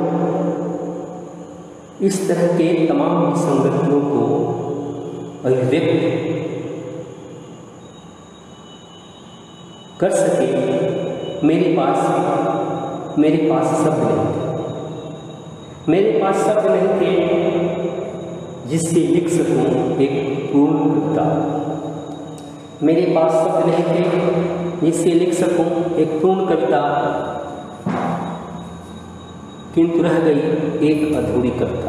इस तरह के तमाम संगठनों को अभिव्यक्त कर सके, मेरे पास मेरे पास शब्द नहीं थे। मेरे पास शब्द नहीं थे जिससे लिख सकूं एक पूर्ण कविता। मेरे पास शब्द नहीं थे जिससे लिख सकूं एक पूर्ण कविता, किंतु रह गई एक अधूरी कविता।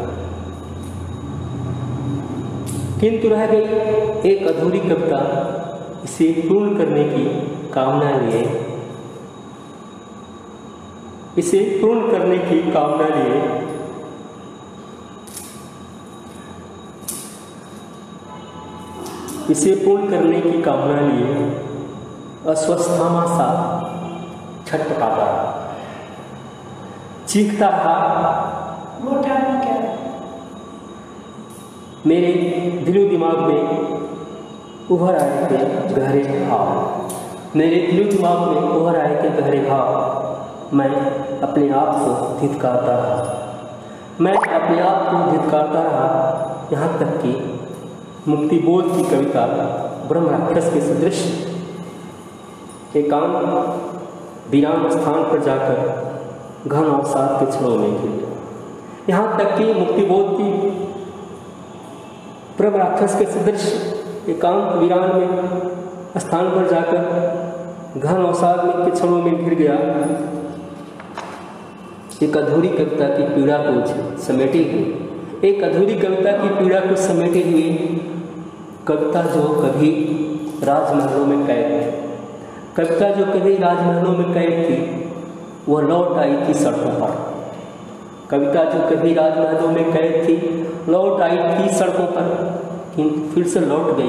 किंतु रह गई एक अधूरी कविता। इसे पूर्ण करने की कामना लिए इसे पूर्ण करने की कामना लिए इसे पूर्ण करने की कामना लिए अस्वस्थामा सा छटपटाता रहा, चीखता रहा। मोटा में क्या? मेरे दिलो दिमाग में उभर आए थे गहरे भाव मेरे दिलो दिमाग में उभर आए थे गहरे भाव मैं अपने आप को धिक्कारता रहा मैं अपने आप को धिक्कारता रहा यहाँ तक कि मुक्तिबोध की कविता ब्रह्म राक्षस के सदृश एकांत वीरान स्थान पर जाकर घन अवसाद के क्षणों में गिर गया। यहाँ तक कि मुक्तिबोध की ब्रह्म राक्षस के सदृश एकांत वीरान में स्थान पर जाकर घन अवसाद में के क्षणों में गिर गया। एक अधूरी कविता की पीड़ा को समेटे हुए एक अधूरी कविता की पीड़ा को समेटे हुए कविता जो कभी राजमहलों में कैद थी कविता जो कभी राजमहलों में कैद थी वह लौट आई थी सड़कों पर कविता जो कभी राजमहलों में कैद थी लौट आई थी सड़कों पर किंतु फिर से लौट गई।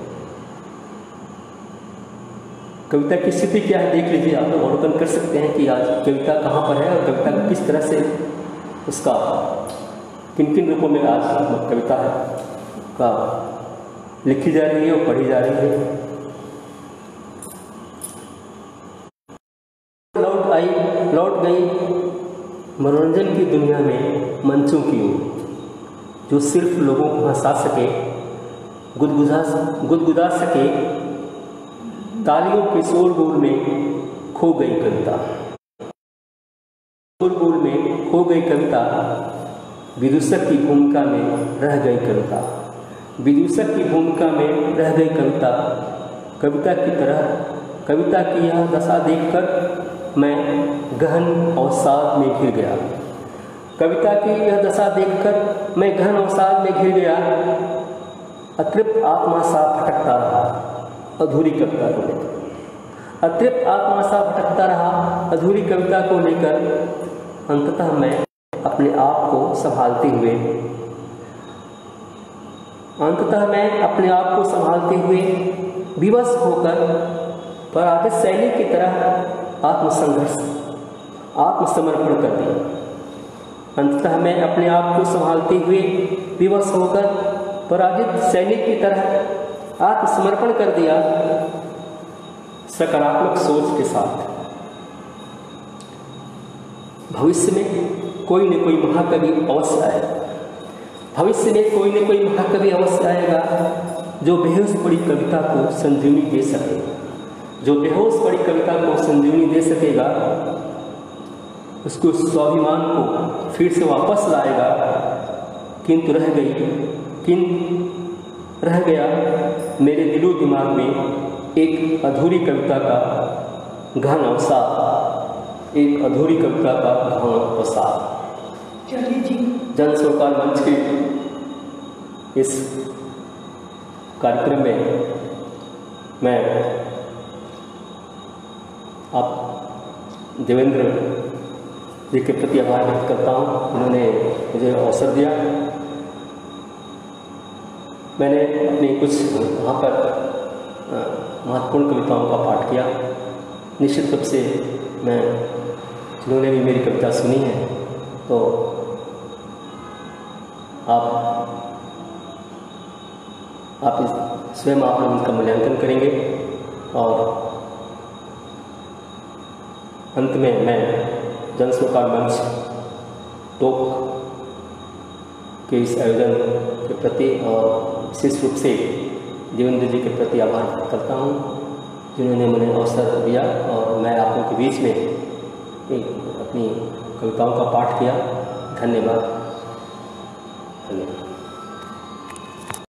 कविता की स्थिति क्या है देख लीजिए, आप लोग अवलोकन कर सकते हैं कि आज कविता कहाँ पर है और कविता किस तरह से उसका किन किन रूपों में आज कविता है का लिखी जा रही है और पढ़ी जा रही है। लौट आई लौट गई मनोरंजन की दुनिया में मंचों की ओर जो सिर्फ लोगों को हंसा सके गुदगुदा गुदगुदा सके तालियों के शोरगुल में खो गई कविता शोरगुल में खो गई कविता विदूषक की भूमिका में रह गई कविता विदूषक की भूमिका में रह गई कविता कविता की तरह कविता की यह दशा देखकर मैं गहन अवसाद में घिर गया कविता की यह दशा देखकर मैं गहन अवसाद में घिर गया। अतृप्त आत्मा सा भटकता रहा अधूरी कविता को लेकर अतृप्त आत्मा सा भटकता रहा अधूरी कविता को लेकर अंततः मैं अपने आप को संभालते हुए अंततः मैं अपने आप को संभालते हुए विवश होकर पराजित शैली की तरह आत्मसंघर्ष आत्मसमर्पण कर दिया। अंततः मैं अपने आप को संभालते हुए विवश होकर पराजित शैली की तरह आत्मसमर्पण कर दिया सकारात्मक सोच के साथ। भविष्य में कोई न कोई महाकवि अवश्य आएगा भविष्य में कोई न कोई महाकवि अवश्य आएगा जो बेहोश पड़ी कविता को संजीवनी दे सकेगा जो बेहोश पड़ी कविता को संजीवनी दे सकेगा उसको स्वाभिमान को फिर से वापस लाएगा। किंतु रह गई किंतु रह गया मेरे दिलो दिमाग में एक अधूरी कविता का घन अवसाद एक अधूरी कविता का घन अवसाद। जन सरोकार मंच के इस कार्यक्रम में मैं आप देवेंद्र जी के प्रति आभार व्यक्त करता हूँ। उन्होंने मुझे अवसर दिया। मैंने अपनी कुछ वहाँ पर महत्वपूर्ण कविताओं का पाठ किया। निश्चित रूप से मैं जिन्होंने भी मेरी कविता सुनी है तो आप आप स्वयं आप लोग उनका मूल्यांकन करेंगे और अंत में मैं जन सरोकार मंच टोक के इस आयोजन के प्रति और विशेष रूप से देवेंद्र जी के प्रति आभार करता हूँ जिन्होंने मुझे अवसर दिया और मैं आप लोगों के बीच में एक अपनी कविताओं का पाठ किया। धन्यवाद धन्यवाद।